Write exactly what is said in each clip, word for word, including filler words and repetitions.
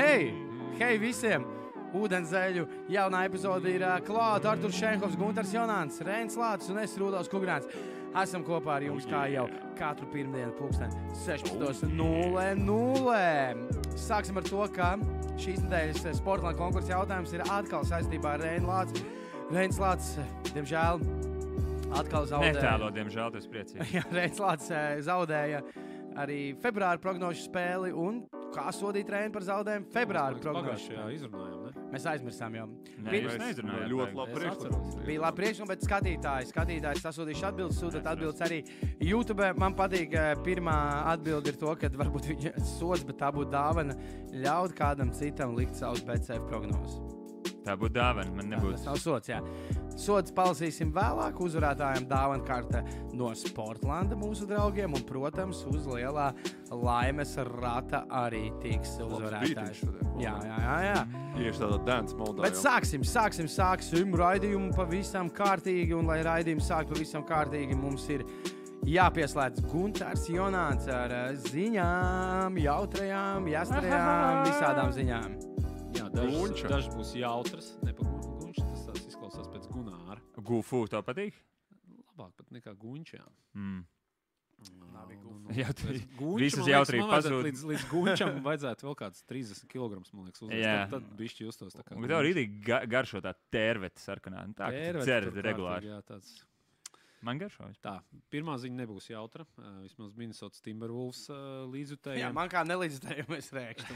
Hei! Hei visiem! Ūdenzēļu jaunā epizode ir uh, klāta Arturs Šenhovs, Guntars Jonāns, Reins Lācis un es Rudolfs Kugrāns. Esam kopā ar jums kā jau katru pirmdienu pulksten sešpadsmit nulle nulle. Sāksim ar to, ka šīs nedēļas Sportland konkursa jautājums ir atkal saistībā ar Reinu Lāci. Reins Lācis, diemžēl, atkal zaudēja. Netēlo, diemžēl, tu esi priecīgs. Jā, Reins Lācis zaudēja arī februāra prognožu spēli un kā sodīt Reinu par zaudējumu februāra prognožu spēli. Jā, izrunājām, ne? Mēs aizmirsām jau. Nē, jūs neizrunājāt. Ļoti labi priekšlikums. Bija labi priekšlikums, bet skatītājs, skatītājs sasūtīšu atbildes, sūtat atbildes arī YouTube. Man patīk, pirmā atbilde ir to, ka varbūt viņa sods, bet tā būtu dāvana ļaut kādam citam likt savus B C F prognozes. Tā būtu dāvana, man nebūtu. Tas nav sods, jā. Sods palasīsim vēlāk, uzvarētājiem dāvana karte no Sportlanda mūsu draugiem un, protams, uz lielā laimes rata arī tiks uzvarētājs. Jā, jā, jā, jā. Tieši tādā dance modā. Bet sāksim, sāksim, sāksim raidījumu pavisam kārtīgi, un lai raidījumu sāk pavisam kārtīgi, mums ir jāpieslēdz Guntars Jonāns ar ziņām, jautrajām, jāstrajām, visādām ziņām. Jā, dažs daž būs jautras, ne pa guņš, tas tās izklausās pēc Gunāra. Gufu, tev patīk? Labāk pat nekā guņš, jā. Mm. Labi, Nu, gufu. nu, Jā, tu- pēc guņša, visas man liekas, jautrība man vajadzētu pazūd. Līdz, līdz guņšam vajadzētu vēl kāds trīsdesmit kilogrammus, man liekas, uzlikt. Jā. Tad, tad bišķi justos tā kā. Un tev arī ga garšo tā tērvete sarkanā. Nu, Tā, ka tu cer regulāri. Jā, tāds. Man garšo. Tā, pirmā ziņa nebūs jautra. Uh, vismaz Minnesota Timberwolves uh, līdzjutējiem. Jā, man kā nelīdzstājumi es rēkšķu.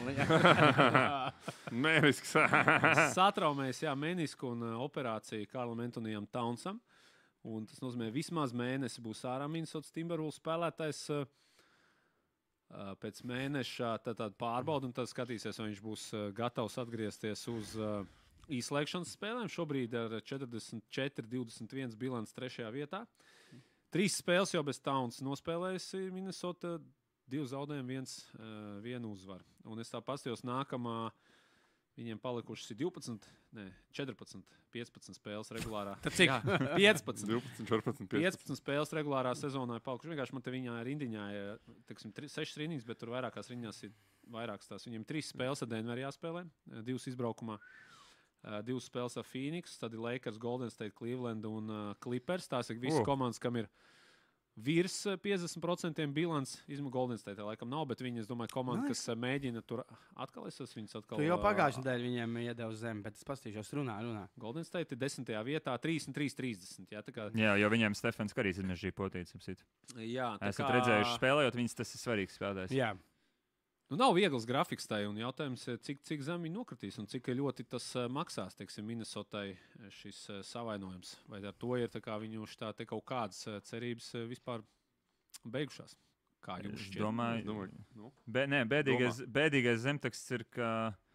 Mēnisks. Satraumējis, jā, menisku un uh, operāciju Karlam Antonijam Townsam. Un tas nozīmē, vismaz mēnesi būs ārā Minnesota Timberwolves spēlētājs. Uh, uh, pēc mēneša tad, tad pārbauda un tad skatīsies, vai viņš būs uh, gatavs atgriezties uz uh, izslēgšanas spēlēm. Šobrīd ar četrdesmit četri divdesmit viens bilants trešajā vietā. Trīs spēles jau bez Towns nospēlējusi Minnesota. Divi zaudējumi, viens, uh, viena uzvara. Un es tā paskatījos, nākamā viņiem palikušas ir divpadsmit, ne, četrpadsmit, piecpadsmit spēles regulārā. Tad cik? Jā, piecpadsmit. divpadsmit, četrpadsmit, piecpadsmit spēles regulārā sezonā ir palikušas. Vienkārši man te viņā rindiņā ir, teiksim, tri, sešas rindiņas, bet tur vairākās rindiņās ir vairākas tās. Viņiem trīs spēles ar Denveri jāspēlē, divas izbraukumā. Uh, divas spēles ar Phoenix, tad ir Lakers, Golden State, Cleveland un uh, Clippers. Tās ir visas Uh. komandas, kam ir virs uh, piecdesmit procenti bilants. Izmu Golden State laikam nav, bet viņi, es domāju, komanda, Nice. kas uh, mēģina tur atkal, es esmu viņus atkal... Tu jau uh, pagājušajā nedēļā viņiem iedevu zemi, bet es pastīšos runā, runā. Golden State ir desmitajā vietā, trīsdesmit trīs trīsdesmit. Jā, tā kā, Jā, jo viņiem Stefans Karīs ir nežģī potīts. jā, tā Esat kā, redzējuši spēlējot, viņas tas ir svarīgs spēlētājs. Jā. Nu, nav viegls grafiks tai, un jautājums, cik, cik zem viņi nokritīs un cik ļoti tas uh, maksās, teiksim, Minnesotai šis uh, savainojums. Vai ar to ir tā kā viņu tā te kaut kādas uh, cerības uh, vispār beigušās? Kā jums Es šķiet? domāju, Es domāju, nu. Be, nē, bēdīgais, bēdīgais zemteksts ir, ka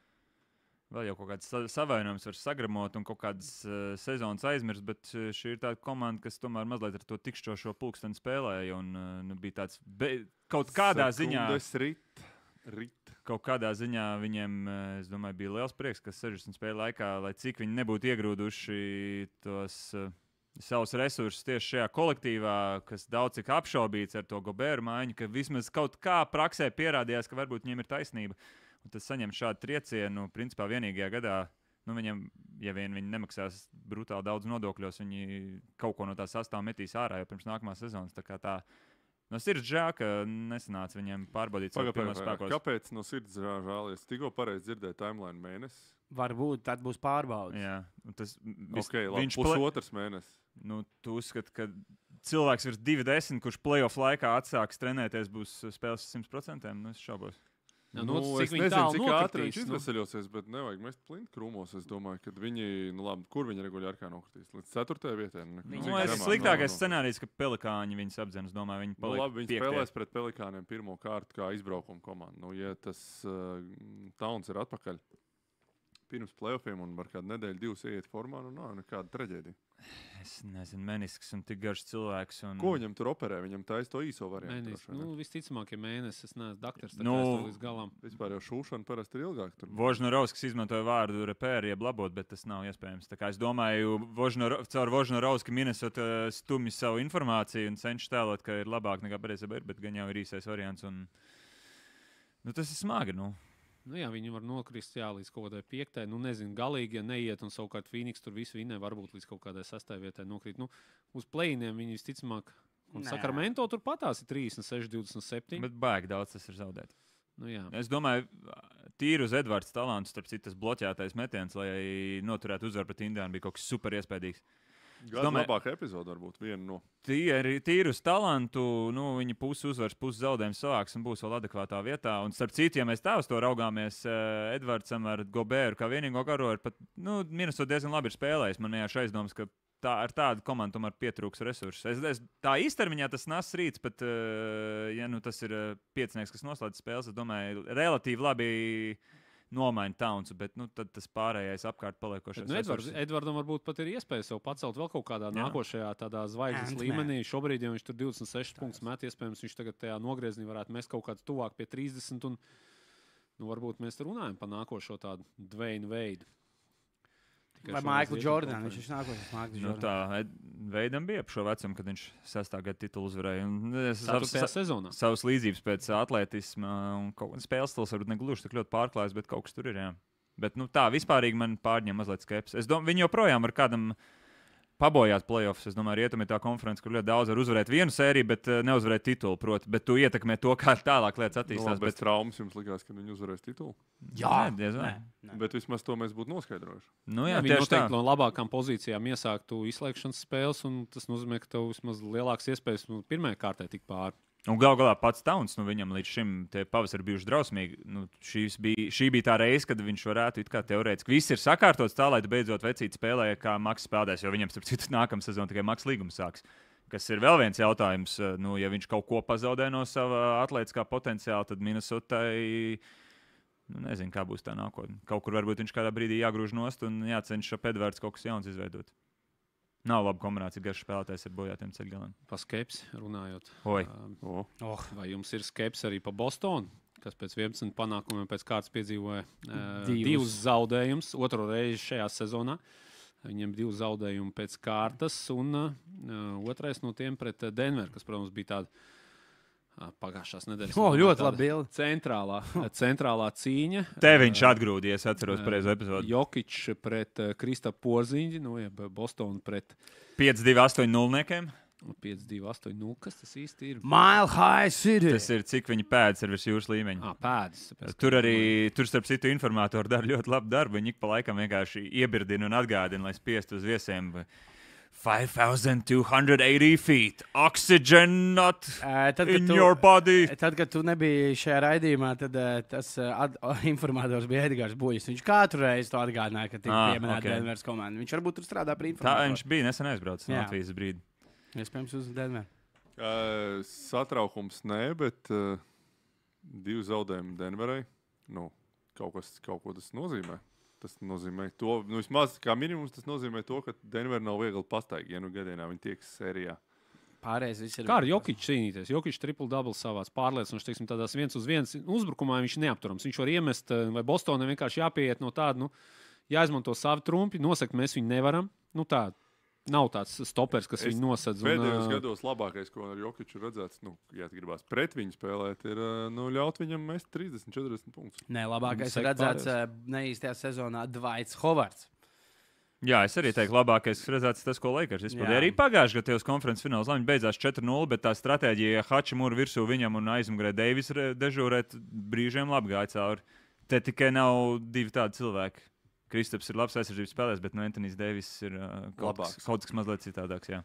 vēl jau kaut kāds sa- savainojums var sagramot un kaut kādas uh, sezonas aizmirst, bet uh, šī ir tāda komanda, kas tomēr mazliet ar to tikšķošo pulksteni spēlēja un uh, nu, bija tāds be, kaut kādā ziņā. Sekundes rit, rit. Kaut kādā ziņā viņiem, eh, es domāju, bija liels prieks, ka sešdesmit spēļu laikā, lai cik viņi nebūtu iegrūduši tos uh, savus resursus tieši šajā kolektīvā, kas daudz cik apšaubīts ar to Gobēru maiņu, ka vismaz kaut kā praksē pierādījās, ka varbūt viņiem ir taisnība. Un tas saņem šādu triecienu, principā vienīgajā gadā, nu viņam, ja vien viņi nemaksās brutāli daudz nodokļos, viņi kaut ko no tā sastāv metīs ārā jau pirms nākamās sezonas. Tā kā tā no sirds žēl, ka nesanāca viņiem pārbaudīt savu pirmos spēkos. Kāpēc no sirds žēl? Es tikko pareizi dzirdēju timeline mēnesi. Varbūt tad būs pārbaudas. Jā, un tas vis, Ok, labi, viņš ple- pusotrs mēnesis. Nu, tu uzskati, ka cilvēks virs divi desmit, kurš playoff laikā atsāks trenēties, būs spēles simt procenti? Nu, es šaubos. Jā, Nu, nu, cik es viņi nezinu, tālu cik ātri nokritīs, viņš nu? izveseļosies, bet nevajag mest plinti krūmos. Es domāju, ka viņi, nu labi, kur viņi regulāri kā nokritīs? Līdz ceturtajai vietai. Nu, Viņi cik Nu, es zemāk? sliktākais Nu, nu. scenārijs, ka Pelikāņi viņus apdzenas. Domāju, viņi Nu, paliek labi, viņi piektie. spēlēs pret Pelikāniem pirmo kārtu kā izbraukuma komanda. Nu, ja tas uh, Towns ir atpakaļ pirms playoffiem un var kādu nedēļu, divas ieiet formā, nu nav nekāda traģēdija. Es nezinu, menisks un tik garš cilvēks. Un... Ko viņam tur operē? Viņam taisa to īso variantu. Mēnesis, droši vien, nu, ne? visticamāk, ja mēnesis, es neesmu daktars, tad Nu, nu, es līdz galam. Vispār jau šūšana parasti ir ilgāk. Tur. Vožnorovskis izmantoja vārdu repēri, jeb labot, bet tas nav iespējams. Tā kā es domāju, Vožnoro, caur Vožnorovski Minnesota stumj savu informāciju un cenšas tēlot, ka ir labāk nekā pareizībā ir, bet gan jau ir īsais variants. Un... Nu, tas ir smagi. Nu. Nu, jā, viņi var nokrist jā, līdz kaut kādai piektai. Nu, nezinu, galīgi, ja neiet, un savukārt Phoenix tur visu vinnē, varbūt līdz kaut kādai sastai vietai nokrīt. Nu, uz play-iniem viņi visticamāk, un Sacramento tur patās ir trīsdesmit seši divdesmit septiņi. Bet baigi daudz tas ir zaudēt. Nu, jā. Es domāju, tīri uz Edvards talantu, starp citu, tas bloķētais metiens, lai noturētu uzvaru pret Indiānu, bija kaut kas super iespējīgs. Gada domāju, labākā epizode varbūt viena no. Tīri, tīri uz talantu, nu, viņi pusi uzvars, pusi zaudējums savāks un būs vēl adekvātā vietā. Un starp citu, ja mēs tā uz to raugāmies, Edvardsam ar Goberu kā vienīgo garo, pat, nu, Minnesota diezgan labi ir spēlējis. Man vienkārši aizdomas, ka tā, ar tādu komandu tomēr pietrūks resursus. Es, es, tā īstermiņā tas nas rīts, bet, ja nu, tas ir piecinieks, kas noslēdz spēles, es domāju, relatīvi labi nomaina Townsu, bet nu, tad tas pārējais apkārt paliekošais. Nu, Edvard, Edvardam varbūt pat ir iespēja sev pacelt vēl kaut kādā Jā. nākošajā tādā zvaigznes līmenī. Šobrīd, ja viņš tur divdesmit seši punktus met, iespējams, viņš tagad tajā nogriezienī varētu mest kaut kāds tuvāk pie trīsdesmit. Un, nu, varbūt mēs runājam par nākošo tādu Dwayne Wade. Vai Maiklu Jordanu, viņš ir nākošais Maikls nu, Jordan. Tā Veidam bija ap šo vecumu, kad viņš sestā gada titulu uzvarēja. Ceturtajā sezonā. Savas līdzības pēc atletisma un kaut kādas spēles stils varbūt negluži tik ļoti pārklājas, bet kaut kas tur ir, jā. Bet nu, tā vispārīgi man pārņem mazliet skepsis. Es domāju, viņi joprojām ar kādam pabojāt playoffs. Es domāju, Rietumī tā konference, kur ļoti daudz var uzvarēt vienu sēriju, bet uh, neuzvarēt titulu, proti. Bet tu ietekmē to, kā tālāk lietas attīstās. No, bez bet... traumas jums likās, ka viņi uzvarēs titulu? Jā, diez vai. Bet vismaz to mēs būtu noskaidrojuši. Nu, jā, jā, viņi noteikti no labākām pozīcijām iesāktu izslēgšanas spēles, un tas nozīmē, ka tev vismaz lielākas iespējas nu, pirmajā kārtē tik pāri. Un gal galā pats Towns, nu, viņam līdz šim pavasarī bijuši drausmīgi. Nu, bija, šī bija tā reize, kad viņš varētu, it kā teorētiski, viss ir sakārtots tā, lai tu beidzot vecīt spēlē, kā Maks spēlēs, jo viņam, starp citu, nākamā sezona tikai Maks līgums sāks. Kas ir vēl viens jautājums, nu, ja viņš kaut ko pazaudē no sava atlētiskā potenciāla, tad Minnesotai, nu, nezinu, kā būs tā nākotne. Kaut kur varbūt viņš kādā brīdī jāgrūž nost un jācenšas ap Edvards kaut kas jauns izveidot. Nav laba kombinācija, garš spēlētājs ar bojātiem ceļgaliem. Pa skepsi runājot. Oi. Uh, oh. Vai jums ir skepsi arī pa Bostonu, kas pēc vienpadsmit panākumiem pēc kārtas piedzīvoja uh, divus. divus zaudējumus otro reizi šajā sezonā? Viņiem divi zaudējumi pēc kārtas, un uh, otrais no tiem pret Denveru, kas, protams, bija tāda uh, pagājušās nedēļas. O, ļoti labi bilde. Centrālā, centrālā cīņa. Te viņš atgrūdies, es atceros pareizo epizodu. Jokičs pret uh, Kristapu Porziņģi, nu, ja Bostonu pret pieci divi astoņi nulniekiem. pieci divi astoņi nulle. Kas tas īsti ir? Mile High City. Tas ir, cik viņa pēdas ir virs jūras līmeņa. Ah, pēdas. Tur arī, tur starp citu informātori dara ļoti labu darbu. Viņi ik pa laikam vienkārši iebirdina un atgādina, lai spiestu uz viesiem. five thousand two hundred eighty feet. Oxygen not uh, tad, in tu, your body. Tad, kad tu nebija šajā raidījumā, tad uh, tas uh, ad, uh, informātors bija Edgars Buļs. Viņš katru reizi to atgādināja, ka tika ah, pieminēta okay. Denveras komanda. Viņš varbūt tur strādā par informātoru. Tā viņš bija nesen aizbraucis no Latvijas brīdi. Iespējams uz Denveru. Uh, satraukums nē, bet uh, divi zaudējumi Denverai. Nu, kaut, kas, kaut ko tas nozīmē. Tas nozīmē to, nu, vismaz kā minimums, tas nozīmē to, ka Denver nav viegli pastaigi, ja nu gadienā viņi tieks sērijā. Pārējais viss ir. Kā ar Jokiču cīnīties? Jokičs triple-double savās pārliecinoši, teiksim, tādās viens uz viens uzbrukumā viņš neapturams. Viņš var iemest, vai Bostonai vienkārši jāpieiet no tāda, nu, jāizmanto savi trumpi, nosakt mēs viņu nevaram. Nu, tā nav tāds stopers, kas es viņu nosedz. Pēdējos un, gados labākais, ko ar Jokiču redzēts, nu, ja gribās pret viņu spēlēt, ir nu, ļaut viņam mest trīsdesmit četrdesmit punktus. Nē, labākais ir redzēts pārējais. Neīstajā sezonā Dwights Hovards. Jā, es arī teiktu, labākais ir redzēts tas, ko Lakers izpildīja. Arī pagājušajā gadā tajos konferences finālos lēmumi beidzās četri nulle, bet tā stratēģija Hačimura virsū viņam un aizmugurē Deivis dežūrēt brīžiem labi gāja cauri. Te tikai nav divi tādi cilvēki. Kristaps ir labs aizsardzības spēlēs, bet no Antonijs Deivis ir uh, kaut, kas, kaut kas mazliet citādāks. Jā.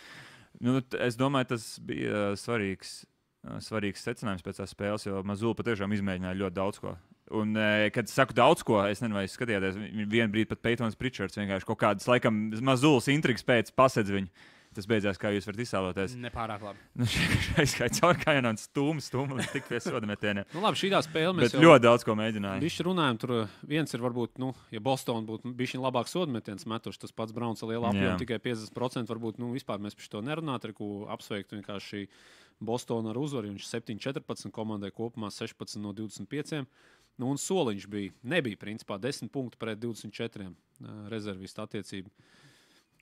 Nu, t- es domāju, tas bija uh, svarīgs, uh, svarīgs secinājums pēc tās spēles, jo Mazula patiešām izmēģināja ļoti daudz ko. Un, uh, kad es saku daudz ko, es nezinu, vai jūs skatījāties, vienu brīdi pat Peytons Pritčards vienkārši kaut kādas, laikam, Mazulas intrigas pēc pasedz viņu. Tas beidzās, kā jūs varat izsāloties. Nepārāk labi. Nu, aizskait caur kājienām stūmu, stūmu un tik pie soda metieniem. Nu, labi, šīdā spēlē mēs Bet ļoti daudz ko mēģinājām. Bišķi runājam, tur viens ir varbūt, nu, ja Boston būtu bišķi labāk soda metiens metuši, tas pats Browns ar lielu apjomu, tikai piecdesmit procenti varbūt, nu, vispār mēs par to nerunātu, ar ko apsveikt vienkārši Bostonu ar uzvaru. Viņš septiņi četrpadsmit komandai kopumā sešpadsmit no divdesmit pieciem. Nu, un soliņš bija, nebija principā desmit punktu pret divdesmit četriem rezervistu attiecību.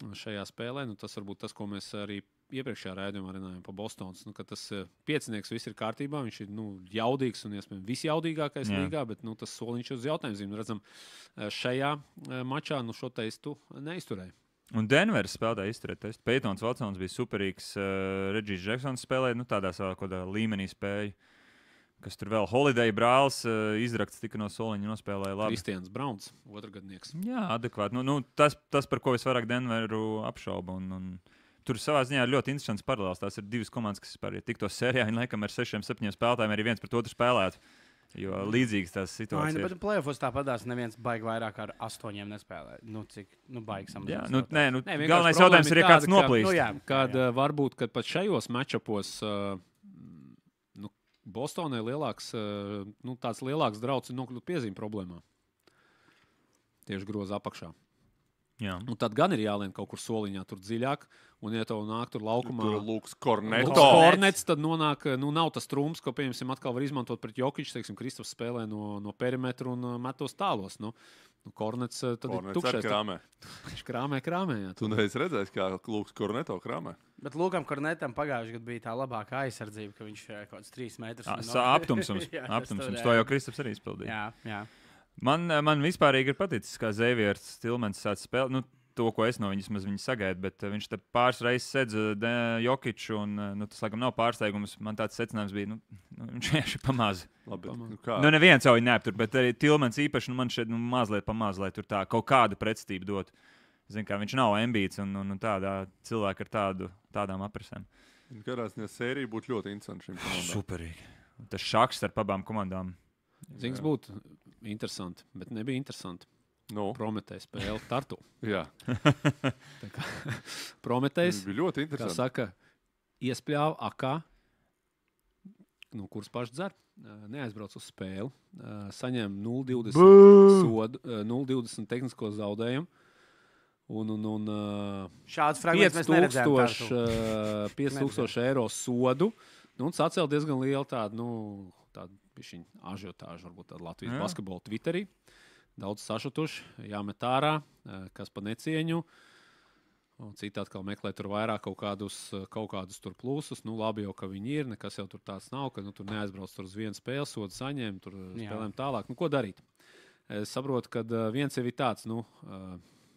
šajā spēlē. Nu, tas varbūt tas, ko mēs arī iepriekšējā raidījumā runājām par Bostonas. Nu, tas piecinieks viss ir kārtībā, viņš ir nu, jaudīgs un iespējams visjaudīgākais Jā. līgā, bet nu, tas soliņš uz jautājumzīm. Redzam, šajā mačā nu, šo teistu neizturēja. Un Denveras spēlētāji izturēja testu. Peitons Vatsons bija superīgs, uh, Redžijs Džeksons spēlēja, nu tādā savā kādā līmenī spēja. Kas tur vēl Holiday brālis uh, izrakts tika no soliņa nospēlēja labi. Kristians Brauns, otrgadnieks. Jā, adekvāti. Nu, nu, tas, tas, par ko es vairāk Denveru apšaubu. Un, un tur savā ziņā ir ļoti interesants paralēls. Tās ir divas komandas, kas vispār ir tiktos sērijā. Viņi laikam ar sešiem, septiņiem spēlētājiem arī viens pret otru spēlētu. Jo līdzīgas tās situācijas. Nē, bet play-offos tāpatās neviens baigi vairāk ar astoņiem nespēlē. Nu, cik, nu, baigi Jā, nu, nē, nu, Nē, galvenais jautājums ir, ja kāds noplīst. Nu, jā, kad jā. varbūt, kad pat šajos matčapos uh, nu, Bostonai lielāks, uh, nu, tāds lielāks drauds ir nokļūt piezīme problēmā. Tieši groza apakšā. Jā. Un tad gan ir jālien kaut kur soliņā, tur dziļāk. Un, ja tev nāk tur laukumā, Tur Lūks Korneto. Lūks Kornets, tad nonāk, nu, nav tas trumps, ko, piemēram, atkal var izmantot pret Jokiču. Teiksim, Kristofs spēlē no, no perimetra un uh, metos tālos. Nu, nu, Kornets uh, tad Kornets ir tukšais. ar krāmē. Viņš krāmē, krāmē. Jā, Tu neesi redzējis, kā Lūks Korneto krāmē? Bet Lūkam Kornetam pagājušajā gadā bija tā labākā aizsardzība, ka viņš ir kaut kāds trīs metrus. A, un sa- no- Aptumsums. Jā, tas Aptumsums. tur, To jā. jau Kristaps arī izpildīja. Jā, jā. Man, man vispārīgi ir paticis, kā Zēvieris Stilmens sāc spēlēt. Nu, to, ko es no viņas maz viņa sagaidu, bet uh, viņš te pāris reizes sedz uh, Jokiču, un uh, nu, tas, laikam, nav pārsteigums. Man tāds secinājums bija, nu, nu viņš vienkārši ir pamaz. Labi, bet, Pamaz. nu kā? Nu, neviens jau viņu neaptur, bet arī Tilmens īpaši, nu, man šeit nu, mazliet pamaz, lai tur tā kaut kāda pretstība dot. Zin, kā viņš nav ambīts un, un, un tādā cilvēka ar tādu, tādām apresēm. Kādā ziņā sērija būtu ļoti interesanta šīm komandām. Superīgi. Tas šaks ar abām komandām. Zings būtu interesanti, bet nebija interesanti. Nu, Prometējs spēle Tartu. jā, Prometējs, bija ļoti kā interesanti. saka, iespļāva akā, nu, kurš paši dzer, neaizbrauc uz spēli, saņem nulle divdesmit sodu, nulle divdesmit tehnisko zaudējumu. Un, un, un Šāds fragments mēs neredzējām. Tartu. pieci tūkstoši eiro sodu. Nu, un sacēl diezgan lielu tādu, nu, tādu pišķiņu ažiotāžu, varbūt tādu Latvijas Jā. basketbolu Twitterī. Daudz sašutuši, jāmet ārā, kas pa necieņu. Un citi atkal meklē tur vairāk kaut kādus, kaut kādus tur plusus. Nu, labi jau, ka viņi ir, nekas jau tur tāds nav, ka nu, tur neaizbrauc tur uz vienu spēli, sodu saņēma, tur Jā. spēlēm tālāk. Nu, ko darīt? Es saprotu, ka uh, viens jau ir tāds, nu, uh,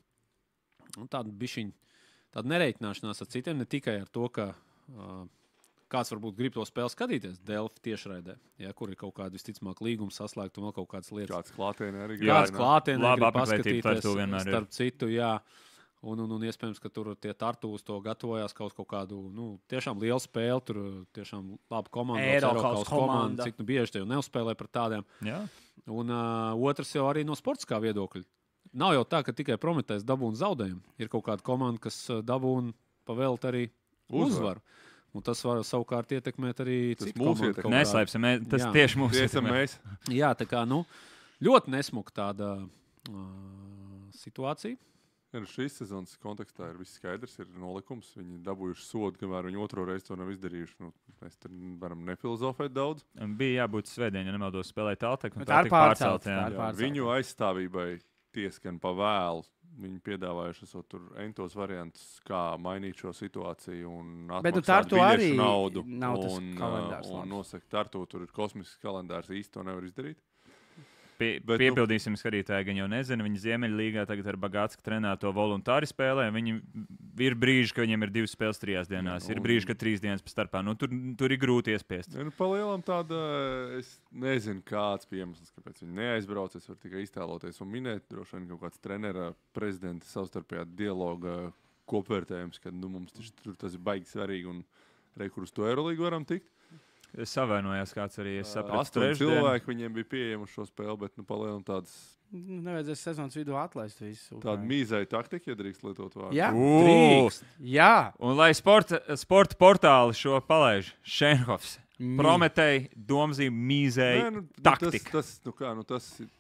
nu tāda bišķiņa, tāda nereiķināšanās ar citiem, ne tikai ar to, ka uh, kāds varbūt grib to spēli skatīties Delfi tiešraidē, ja, kur ir kaut kāda visticamāk līguma saslēgta un vēl kaut kādas lietas. Kāds klātienē arī Kāds grib, ne? klātienē Laba grib apmeklētība paskatīties, Tartu vienmēr ir. starp citu, jā. Un, un, un iespējams, ka tur tie Tartu uz to gatavojās kaut, kaut kādu nu, tiešām lielu spēli. Tur tiešām labi komanda, Eiropas komanda. komanda. Cik nu bieži te jau neuzspēlē par tādiem. Jā. Un uh, otrs jau arī no sportiskā viedokļa. Nav jau tā, ka tikai Prometējs dabūna zaudējumu. Ir kaut kāda komanda, kas uh, dabūna pavelt arī Uzvaru. uzvaru. Un tas var savukārt ietekmēt arī Tas citu mūs komandu ietekmē. kaut kādā- Neslēpsim, mē- tas Jā. tieši mūsu Tie esam mēs. Jā, tā kā nu, ļoti nesmuka tāda uh, situācija. Ja, nu šīs sezonas kontekstā ir viss skaidrs, ir nolikums. Viņi dabūjuši sodu, kamēr viņi otro reizi to nav izdarījuši. Nu, mēs tur varam nefilozofēt daudz. Bija jābūt svētdien, ja nemaldos, spēlēt Taltek. Bet tā ir pārcelt, tā Jā. ir Jā, pārcelt. viņu aizstāvībai tieskan pa vēlu. Viņi piedāvājuši esot tur entos variantus, kā mainīt šo situāciju un Bet nu atmaksāt Tartu biļešu arī naudu. nav tas un, kalendārs uh, un labs. nosaka, Tartu tur ir kosmisks kalendārs, īsti to nevar izdarīt. Pie, Bet, nu- piepildīsim, skatītāji, gan jau nezina. Viņi Ziemeļlīgā tagad ar Bagātsku trenēto voluntāri spēlē. Viņi ir brīži, ka viņiem ir divas spēles trijās dienās. Jā, Ir un- brīži, ka trīs dienas pa starpā. Nu, tur, tur ir grūti iespiest. Ja, nu, palielam tāda, es nezinu, kāds bija iemesls, kāpēc viņi neaizbrauc. Es varu tikai iztēloties un minēt, droši vien kaut kāds trenera prezidenta savstarpējā dialoga kopvērtējums, ka nu, mums taču tur tas ir baigi svarīgi un re, kur uz to Eirolīgu varam tikt. Savainojās kāds arī. Es sapratu, Astoņi trešdien. cilvēki viņiem bija pieejami uz šo spēli, bet nu, palielam tādas, Nu, nevajadzēs sezonas vidū atlaist visu. tāda mīzēja taktika, ja drīkst lietot vārdu. Jā, Ū! Drīkst. jā. Un lai sporta, sporta portāli šo palaiž, Šenhofs, Mī. Prometēji, domzīm, mīzēji, nu, nu, taktika. Tas, tas, nu, kā, nu, tas ir.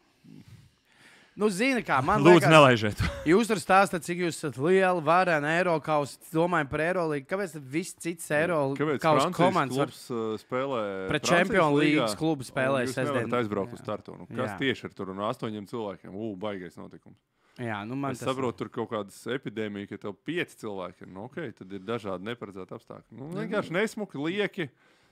Nu, zini, kā man Lūdzu, liekas, nelaižiet. jūs tur stāstāt, cik jūs esat lieli, vareni Eiropas, domājam par Eirolīgu. Kāpēc tad viss cits Kāpēc Eiropas Francijas komandas var klubs uh, spēlē pret Francijas Champions līgā, Leagues klubu spēlē un jūs sestdien? nevarat aizbraukt uz Jā. startu? Nu, kas Jā. tieši ar tur un astoņiem cilvēkiem? Ū, baigais notikums. Jā, nu man Es tas saprotu, tur kaut kādas epidēmijas, ka tev pieci cilvēki ir. Nu, okay, tad ir dažādi neparedzēti apstākļi. Nu, vienkārši nesmuki, lieki.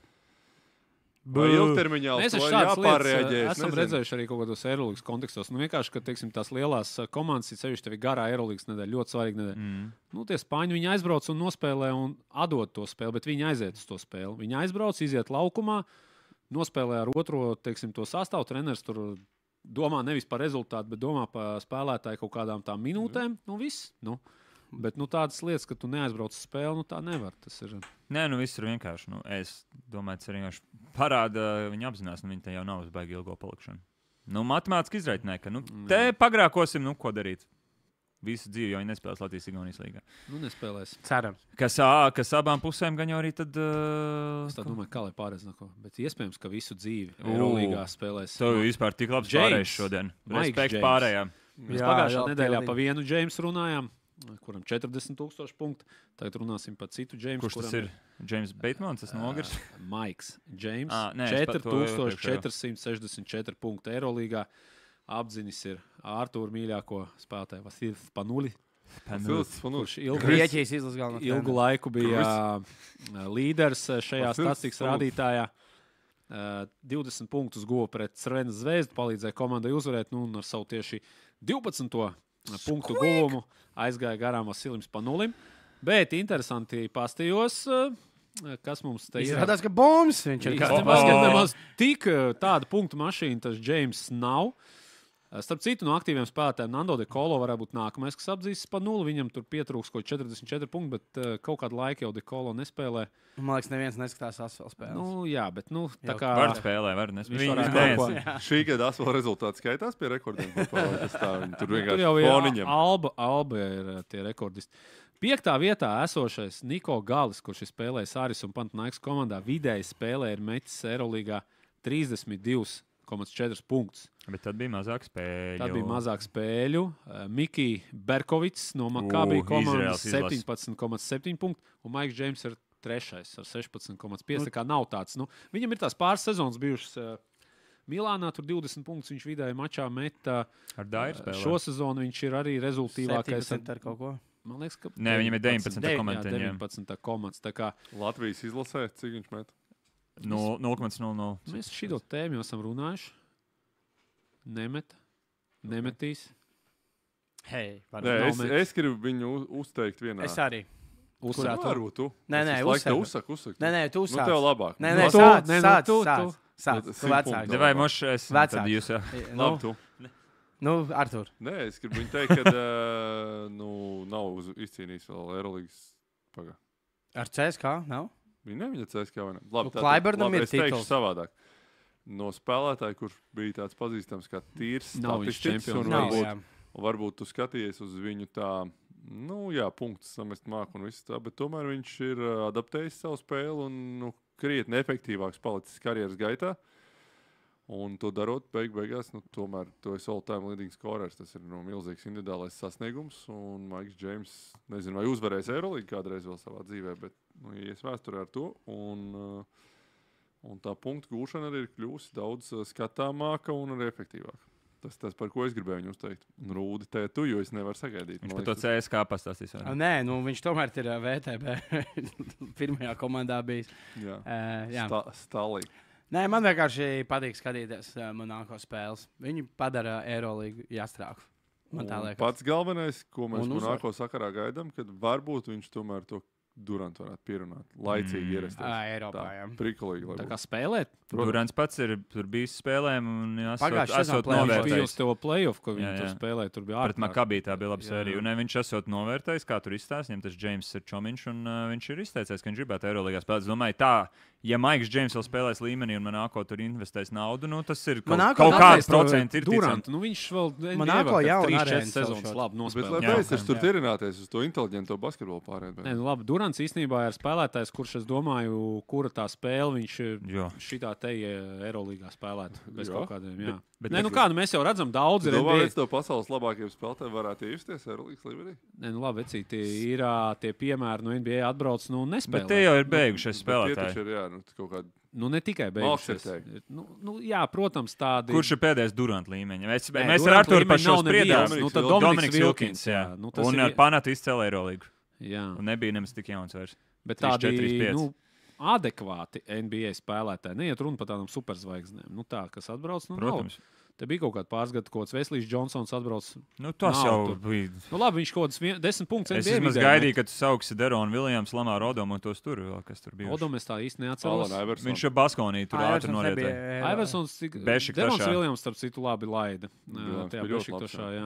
Vai ilgtermiņā Mēs uz to esam ir šādas lietas jāpārreaģē? uh, Es esam nezinu. redzējuši arī kaut kādos Eirolandes kontekstos. Nu, vienkārši, ka teiksim, tās lielās uh, komandas, ir sevišķi tev ir garā Eirolandes nedēļa, ļoti svarīga nedēļa. Mm. Nu, tie spāņi viņi aizbrauc un nospēlē un atdod to spēli, bet viņi aiziet uz to spēli. Viņi aizbrauc, iziet laukumā, nospēlē ar otro teiksim, to sastāvu. Treneris tur domā nevis par rezultātu, bet domā par spēlētāju kaut kādām tām minūtēm. Nu, viss. Nu. Bet nu, tādas lietas, ka tu neaizbrauc uz spēli, nu, tā nevar. Tas ir. Nē, nu viss ir vienkārši. Nu, es domāju, tas arī vienkārši parāda, viņi apzinās, ka nu, viņi te jau nav uz baigi ilgo palikšanu. Nu, matemātiski izraitināja, ka nu, te pagrākosim, nu, ko darīt. Visu dzīvi jau viņi nespēlēs Latvijas-Igaunijas līgā. Nu, nespēlēs. cerams. Kas, ā, kas abām pusēm gan jau arī tad. Uh, Es tā domāju, kā lai pārējais no ko. Bet iespējams, ka visu dzīvi Eirolīgā spēlēs. Tev vispār tik labs James. pārējais šodien. Maiks Respekts James. pārējām. Mēs pagājušā nedēļā pa vienu Džeimsu runājām, kuram četrdesmit tūkstoši punktu. Tagad runāsim par citu Džeimsu. Kurš tas ir? James Batemans, tas nogurs. Uh, Maiks Džeims. Ā, nē, es par to jau četri tūkstoši iepriekš jau. četri simti sešdesmit četri punkti Eirolīgā. Apzinis ir Ārtūra mīļāko spēlētāju Vasilis Panuli, Silts, nu, kurš ilgu, Grieķijas izlases galvenā. ilgu laiku bija uh, līderis uh, šajā Vasilis statistikas Panulis. rādītājā. Uh, divdesmit punktus guva pret Crvenas zvezdu, palīdzēja komandai uzvarēt, nu, un ar savu tieši divpadsmito punktu guvumu aizgāja garām Vasilim Panulim. Bet interesanti pastījos, uh, kas mums te ir. Izrādās, ka bombs viņš ir. Īstenībā, O, o. ka nemaz tik uh, tāda punktu mašīna tas Džeims nav. Uh, Starp citu, no aktīviem spēlētājiem Nando de Colo varētu būt nākamais, kas apzīst pa nulli. Viņam tur pietrūks kaut četrdesmit četri punkti, bet uh, kaut kādu laiku jau de Colo nespēlē. Man liekas, neviens neskatās asfalt spēles. Nu, jā, bet nu, tā Jau kā Var spēlē, var nespēlēt. Viņš Viņi varētu neviens- kaut ko- Jā. Šī gada asfala rezultāti skaitās pie rekordiem. Kopā, vai tas tā, viņi tur tur vienkārši jau ir foniņam. Alba, Alba ir uh, tie rekordisti. Piektā vietā esošais Niko Galis, kurš ir spēlējis Aris un Pantnaikas komandā, vidēji spēlē ir metis Eirolīgā trīsdesmit divi komats četri punktus. Bet tad bija mazāk spēļu. Tad bija mazāk spēļu. Uh, Mikls Berkovits no Makabī Ū, komandas Izraels izlase. septiņpadsmit komats septiņi punkti, un Maiks Džeims ir trešais ar sešpadsmit komats pieci. Tā kā nav tāds. Nu, viņam ir tās pāris sezonas bijušas. Uh, Milānā tur divdesmit punktus viņš vidēji mačā meta. Ar Dairu Uh, spēlē. Šo sezonu viņš ir arī rezultīvākais. septiņdesmit ar kaut ko. Man liekas, ka Nē, viņam ir deviņpadsmit deviņ- komats, jā, jā. deviņpadsmit komats. Tā kā Latvijas izlasē, cik viņš met? Nu, nulle komats nulle nulle. mēs šito tēmu jau esam runājuši. Nemet. Nemetīs. Hei, Nē, nav es, metis. es gribu viņu u- uzteikt vienā. es arī. Uzsākt. Kurā? Varbūt tu. Nē, Es nē, visu laiku uzsaka. tev uzsaku, uzsaku. Nē, nē, tu Nu, sāc. tev labāk. Nē, Nu, nē, tu, sāc, nē, nu, sāc, tu, sāc, tu. sāc. Nu, Tu simt vecāks. punktu. Vai moš, es Vecāks. tad jūs jau. Nu, Labi, tu. nu, Artur. Nē, es gribu viņu teikt, ka uh, nu, nav uz- izcīnījis vēl Eirolandes. Pagā. Ar C S K nav? Viņa ne, viņa C S K vai ne? Labi, Nu, tātad- Klaibernam labi, ir es teikšu tituls. savādāk. No spēlētāja, kurš bija tāds pazīstams kā tīrs Nav viņš statistiķis, čempions. un Nav, varbūt, jā. un varbūt tu skaties uz viņu tā, nu jā, punktus samest māku un viss tā, bet tomēr viņš ir ā, adaptējis savu spēli un nu, krietni efektīvāks palicis karjeras gaitā. Un to darot, beig beigās, nu, tomēr to ir all-time leading scorers. Tas ir nu, milzīgs individuālais sasniegums. Un Maiks Džeims, nezinu, vai uzvarēs Eirolīgu kādreiz vēl savā dzīvē, bet nu, ies vēsturē ar to. Un, uh, un tā punktu gūšana arī ir kļuvusi daudz uh, skatāmāka un arī efektīvāka. Tas tas, par ko es gribēju viņu uzteikt. Un Rūdi, te tu, jo es nevaru sagaidīt. Viņš Man par to liekas, C S K pastāstīs. vai ne? Nē, nu, viņš tomēr ir ā, V T B pirmajā komandā bijis. tas- Jā, Uh, jā. Sta, stālīgi. Nē, man vienkārši patīk skatīties uh, Monako spēles. Viņi padara Eirolīgu jāstrāku. Man tā Un liekas. Pats galvenais, ko mēs Un uzvar. Monako sakarā gaidām, kad varbūt viņš tomēr to Durantu varētu pierunāt. Laicīgi Mm. ierasties. Ā, Eiropā, jā. Prikolīgi, lai Tā kā būtu. spēlēt. Durants pats ir tur bijis spēlēm un Pagājušajā esot, esot sezonā play-offs Viņš bija uz novērtējis. to playoff, ko Jā, viņi tur jā. spēlēja. Tur bija Pret ārkārtīgi. Makabī tā bija laba Jā, sērija. jā. Un, ne, viņš esot novērtējis, kā tur izstāsta. Viņam tas Džeims ir čomiņš, un uh, viņš ir izteicies, ka viņš gribētu Eirolandā spēlēt. Es domāju, tā, ja Maiks Džeims vēl spēlēs līmenī un Monako tur investēs naudu, nu tas ir kaut, Monako kaut atbalsta kāds procents. Ir Durant, nu viņš vēl Monako jauna trīs arēna četras sezonas celšot. labi Bet, lai nospēlēja. Jā. beidz, es tur Jā. tirināties uz to inteliģento basketbolu pārējiem. Nē, nu labi, Durants īstenībā ir spēlētājs, kurš, es domāju, kura tā spēle viņš Jo. šitā te Eirolīgā spēlēt bez Jā. kaut kādiem. Jā. bet- Nē, nu kā, nu mēs jau redzam, daudz ir. Domāju, N B A. viens no pasaules labākajiem spēlētājiem varētu iesties Eirolandes līmenī. Nē, nu labi, vecīt, tie ir ā, tie piemēri no N B A atbrauc, nu Bet nespēlē. tie jau ir beigušies Bet tie taču spēlētāji. ir, jā, nu, kaut kādi Nu, ne tikai beigusies. Nu, nu, jā, protams, tādi... Kurš ir pēdējais Durant līmeņa? Mēs, Nē, mēs Durant ar Arturu par līmeņi šo nav neviens. spriedām. Nu, tad Dominiks Vilkins, jā. jā. Nu, tas un ir- ar Panatu izcēlē Eirolīgu. Jā. Un nebija nemaz tik jauns vairs. Bet trīs, tādi, četri, pieci. nu, adekvāti N B A spēlētāji. Neiet runa par tādām superzvaigznēm. Nu, tā, kas atbrauc, nu, Protams. nav. Te bija kaut kāda pāris gadu, kaut kāds Veslijs Džonsons atbrauc. Nu, tas Nav jau tur. bija. Nu, labi, viņš kaut kāds vien- desmit punktus Es N B A vismaz vidēji gaidīju, met. ka tu sauksi Deronu Viljams, Lamāru Odomu un tos tur vēl, kas tur bija. Odom es tā īsti Alan neatceros. Iverson. Viņš ir Baskonī, tur ātri norietēja. Iversons, cik Bešiktašā. Derons Viljams, starp citu, labi laida. Jā, Tajā bija ļoti Bešiktašā, labs, jā.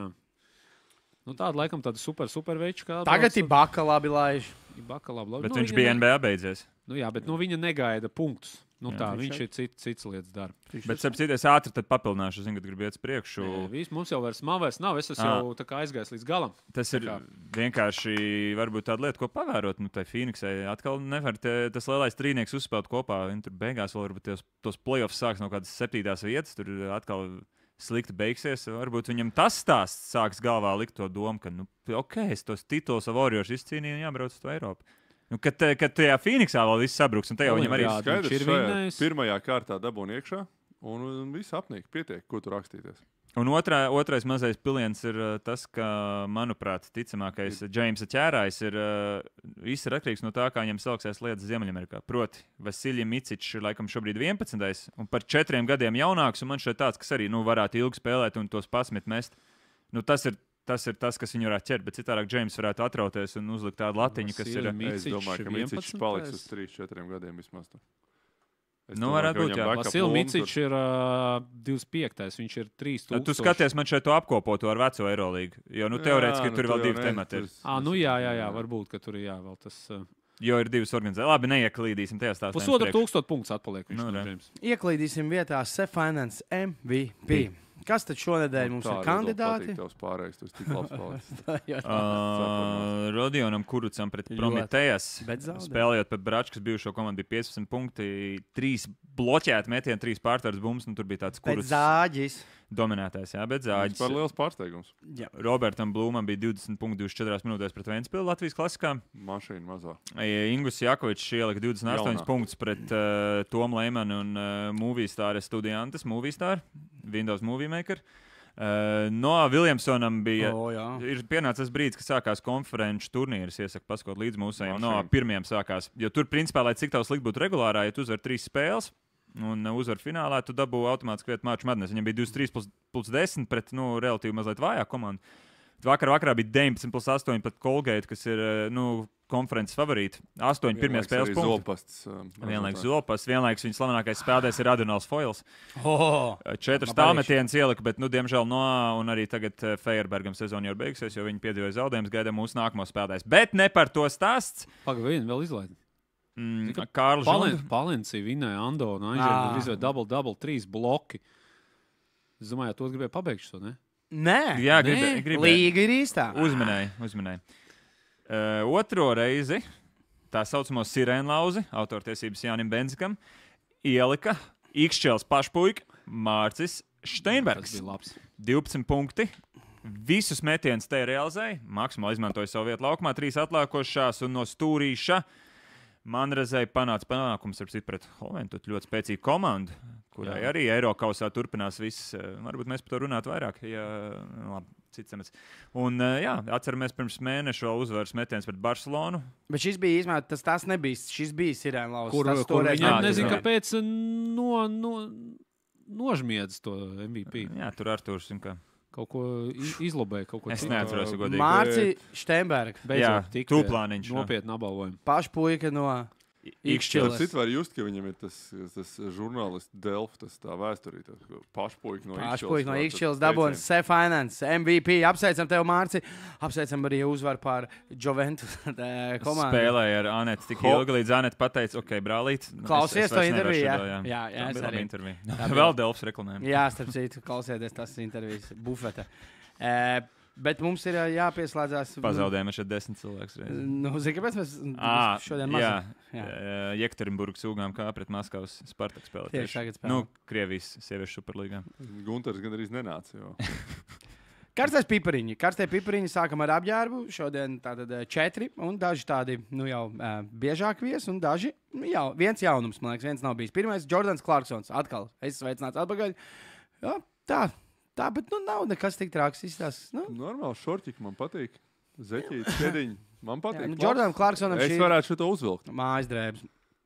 Nu, tāda laikam tāda super, super veids, kā Tagad ir Baka labi laiž. Baka labi, labi. Bet Nu, viņš viņa bija ne- N B A beidzies. Nu, jā, bet nu, viņa negaida punktus. Nu, Jā, tā, viņš viņš ir cit, cits lietas dara. Bet, ap citu, es ātri tad papildināšu, zinu, ka gribu iet uz priekšu. Nē, Viss, mums jau vairs nav, vairs nav. Es esmu Ā. jau tā kā aizgājis līdz galam. Tas ir kā. vienkārši varbūt tāda lieta, ko pavērot. Nu, tai Phoenixai atkal nevar te, tas lielais trīnieks uzspēlēt kopā. Viņi tur beigās vēl varbūt tos, tos playoffs sāks no kādas septītās vietas. Tur atkal slikti beigsies. Varbūt viņam tas stāsts sāks galvā likt to domu, ka, nu, ok, es tos tituls av Warriors izcīnīju un jābrauc uz to Eiropu. Nu, kad, te- kad tajā Phoenixā vēl viss sabruks, un te jau viņam arī Jā, Skaidrs, viņš ir šajā vinnējis. pirmajā kārtā dabūna iekšā, un, un viss apnīk. Pietiek, ko tur rakstīties. Un otrā, otrais mazais piliens ir uh, tas, ka, manuprāt, ticamākais Džeimsa ķērājs ir uh, viss ir atkarīgs no tā, kā viņam sauksies lietas Ziemeļamerikā. Proti, Vasilija Micičs ir laikam šobrīd vienpadsmitais un par četriem gadiem jaunāks, un man šeit tāds, kas arī nu, varētu ilgi spēlēt un tos pasmet mest. Nu, tas ir Tas ir tas, kas viņu varētu ķert, bet citādi Džeims varētu atrauties un uzlikt tādu latiņu, kas ir. Vasilij Es domāju, ka Micičs vienpadsmitais. paliks uz trīs četriem gadiem vismaz. tur. Es Nu, domāju, varētu ka būt, viņam jā. backup Vasilij loma Micičs ir uh, divdesmit piektais. Viņš ir trīs Nu, tūkstoši. tu skaties, man šeit to apkopoto ar veco Eirolīgu. Jo, nu, tur- teorētiski Jā, tur nu, vēl tu divi jau ne- temati. ir. tu- Ah, nu jā, jā, jā, varbūt, ka tur ir jā, vēl tas. Uh, Jo ir divas organizācijas. Labi, neieklīdīsim tajā stāstā. Pusotru tūkstošu punktus atpaliek. Viņš Nu, no re. Džeimsa. Ieklīdīsim vietā Sefinance M V P. Kas tad šonedēļ mums ir kandidāti? Tavs pārējais, tu esi tik labs palicis. Uh, Rodionam Kurucam pret Prometējas. Bet zaudē. Spēlējot pret Bračkas bijušo komandu bija piecpadsmit punkti, trīs bloķēti metieni, trīs pārtvaras bumbas. Nu, tur bija tāds Pēc kurus zāģis. dominētājs, jā, bet Tas zāģis. par liels pārsteigums. Jā. Robertam Blūmam bija divdesmit punkti divdesmit četrās minūtēs pret Ventspili Latvijas klasikā. Mašīna mazā. Ingus Jakovičs ielika divdesmit astoņus Jaunā. punktus pret uh, Tomu Leimanu un uh, Movistar Studiantes, Movistar, Windows Movie Maker. Uh, no Viljamsonam bija. O, jā. Ir pienācis brīdis, kad sākās konferenču turnīrs. Iesaku paskot līdz mūsējiem. No Mašīna. pirmiem sākās. Jo tur, principā, lai cik tavs likt būtu regulārā, ja tu uzvar trīs spēles un uh, uzvar finālā, tu dabū automātiski vietu Marču Madness. Viņam bija divdesmit trīs plus desmit pret, nu, relatīvi mazliet vājāku komandu. Vakar vakarā bija deviņpadsmit plus astoņi pret Colgate, kas ir, uh, nu, konferences favorīti. astoņi pirmie spēles punkti. Zolpasts. um, Vienlaikus Zolpas, vienlaikus viņa slavenākais spēlētājs ir Adonals Foils. Oh, Četras Man tālmetienas ielika, bet, nu, diemžēl, no un arī tagad eh, Feierbergam sezona jau ir beigusies, jo viņi piedzīvoja zaudējumus. Gaidām mūsu nākamo spēlētāju. Bet ne par to stāsts. Pagaidām, vēl izlaid. Mm, Zini, Kārlis Palen, Žunds. Palencija vinnēja Ando un Ā. Anžēlu. Izvēlēja double, double, trīs bloki. Es domāju, to gribēju pabeigt šo, ne? nē, Jā, Nē, gribēju. Gribē. līga ir īstā. Uzminēja, uzminēja. Uh, otro reizi tā saucamo sirēnu lauzi, autortiesības Jānim Benzikam, ielika Ikšķels pašpuika Mārcis Tas Steinbergs. bija labs. divdesmit punkti. Visus metienus te realizēja. Maksimāli izmantoja savu vietu laukumā, trīs atlākošās un no stūrīša. Man reizē panāca panākums ar citu pret Hoventu. Ļoti spēcīgu komandu, kurai Jā. arī Eirokausā turpinās viss. eh, Varbūt mēs par to runātu vairāk. Ja, nu, labi, cits temats. Un, eh, jā, atceramies pirms mēneša vēl uzvaras metiens pret Barcelonu. Bet šis bija izmērs, tas, tas nebija. Šis bija Sirēna lauks. Kur, tas kur toreiz viņam Jā, nebija. nezinu, tas kāpēc no, no, nožmiedz to M V P. Jā, tur Artūrs. un kā. Kaut ko i- izlobēja, kaut ko Es citu. neatceros, ja godīgi. Mārci Steinberga. Jā, Beidzot, tik tūplāniņš, jā. nopietni apbalvojumu. Pašpuika no Ikšķils. Ikšķils. Citu var just, ka viņam ir tas, tas žurnālists Delft, tas tā vēsturī. Pašpuika no Ikšķils. Pašpuika no Ikšķils dabūna Sefinance M V P. Apsveicam tev, Mārci. Apsveicam arī uzvaru pār Juventus komandu. Spēlēja ar Anetu tik Ho- ilgi, līdz Aneta pateica, ok, brālīt. nu, Klausies es- es to vairs nevaru interviju, jā? šito, Jā, jā, Tā es bija laba arī. intervija. Tā bija. Vēl Delfs reklamējam. Jā, starp citu, klausieties tas intervijas bufete. E, bet mums ir ā, jāpieslēdzās. Pazaudējām šeit desmit cilvēkus. reiz. Nu, zini, kāpēc mēs Ā, šodien jā, Jā. Jekaterinburgas sūgām kā pret Maskavas Spartak spēlē. Tieši tagad spēlē. Nu, Krievijas sieviešu superlīgā. Gunters gan arī nenāca. Jo. Karstais pipariņi. Karstie pipariņi sākam ar apģērbu. Šodien tātad četri, un daži tādi, nu jau uh, biežāk viesi, un daži, nu jau, viens jaunums, man liekas, viens nav bijis. Pirmais, Jordans Clarksons, atkal, es sveicināts atpakaļ. Jā, tā, tā, bet, nu, nav nekas tik trāks izstāsts. Nu. Normāli šorķiki man patīk. Zeķīti, ķediņi. Man patīk. Jā, nu, Jordanam Clarksonam es šī... varētu šo uzvilkt. Mājas drēbes.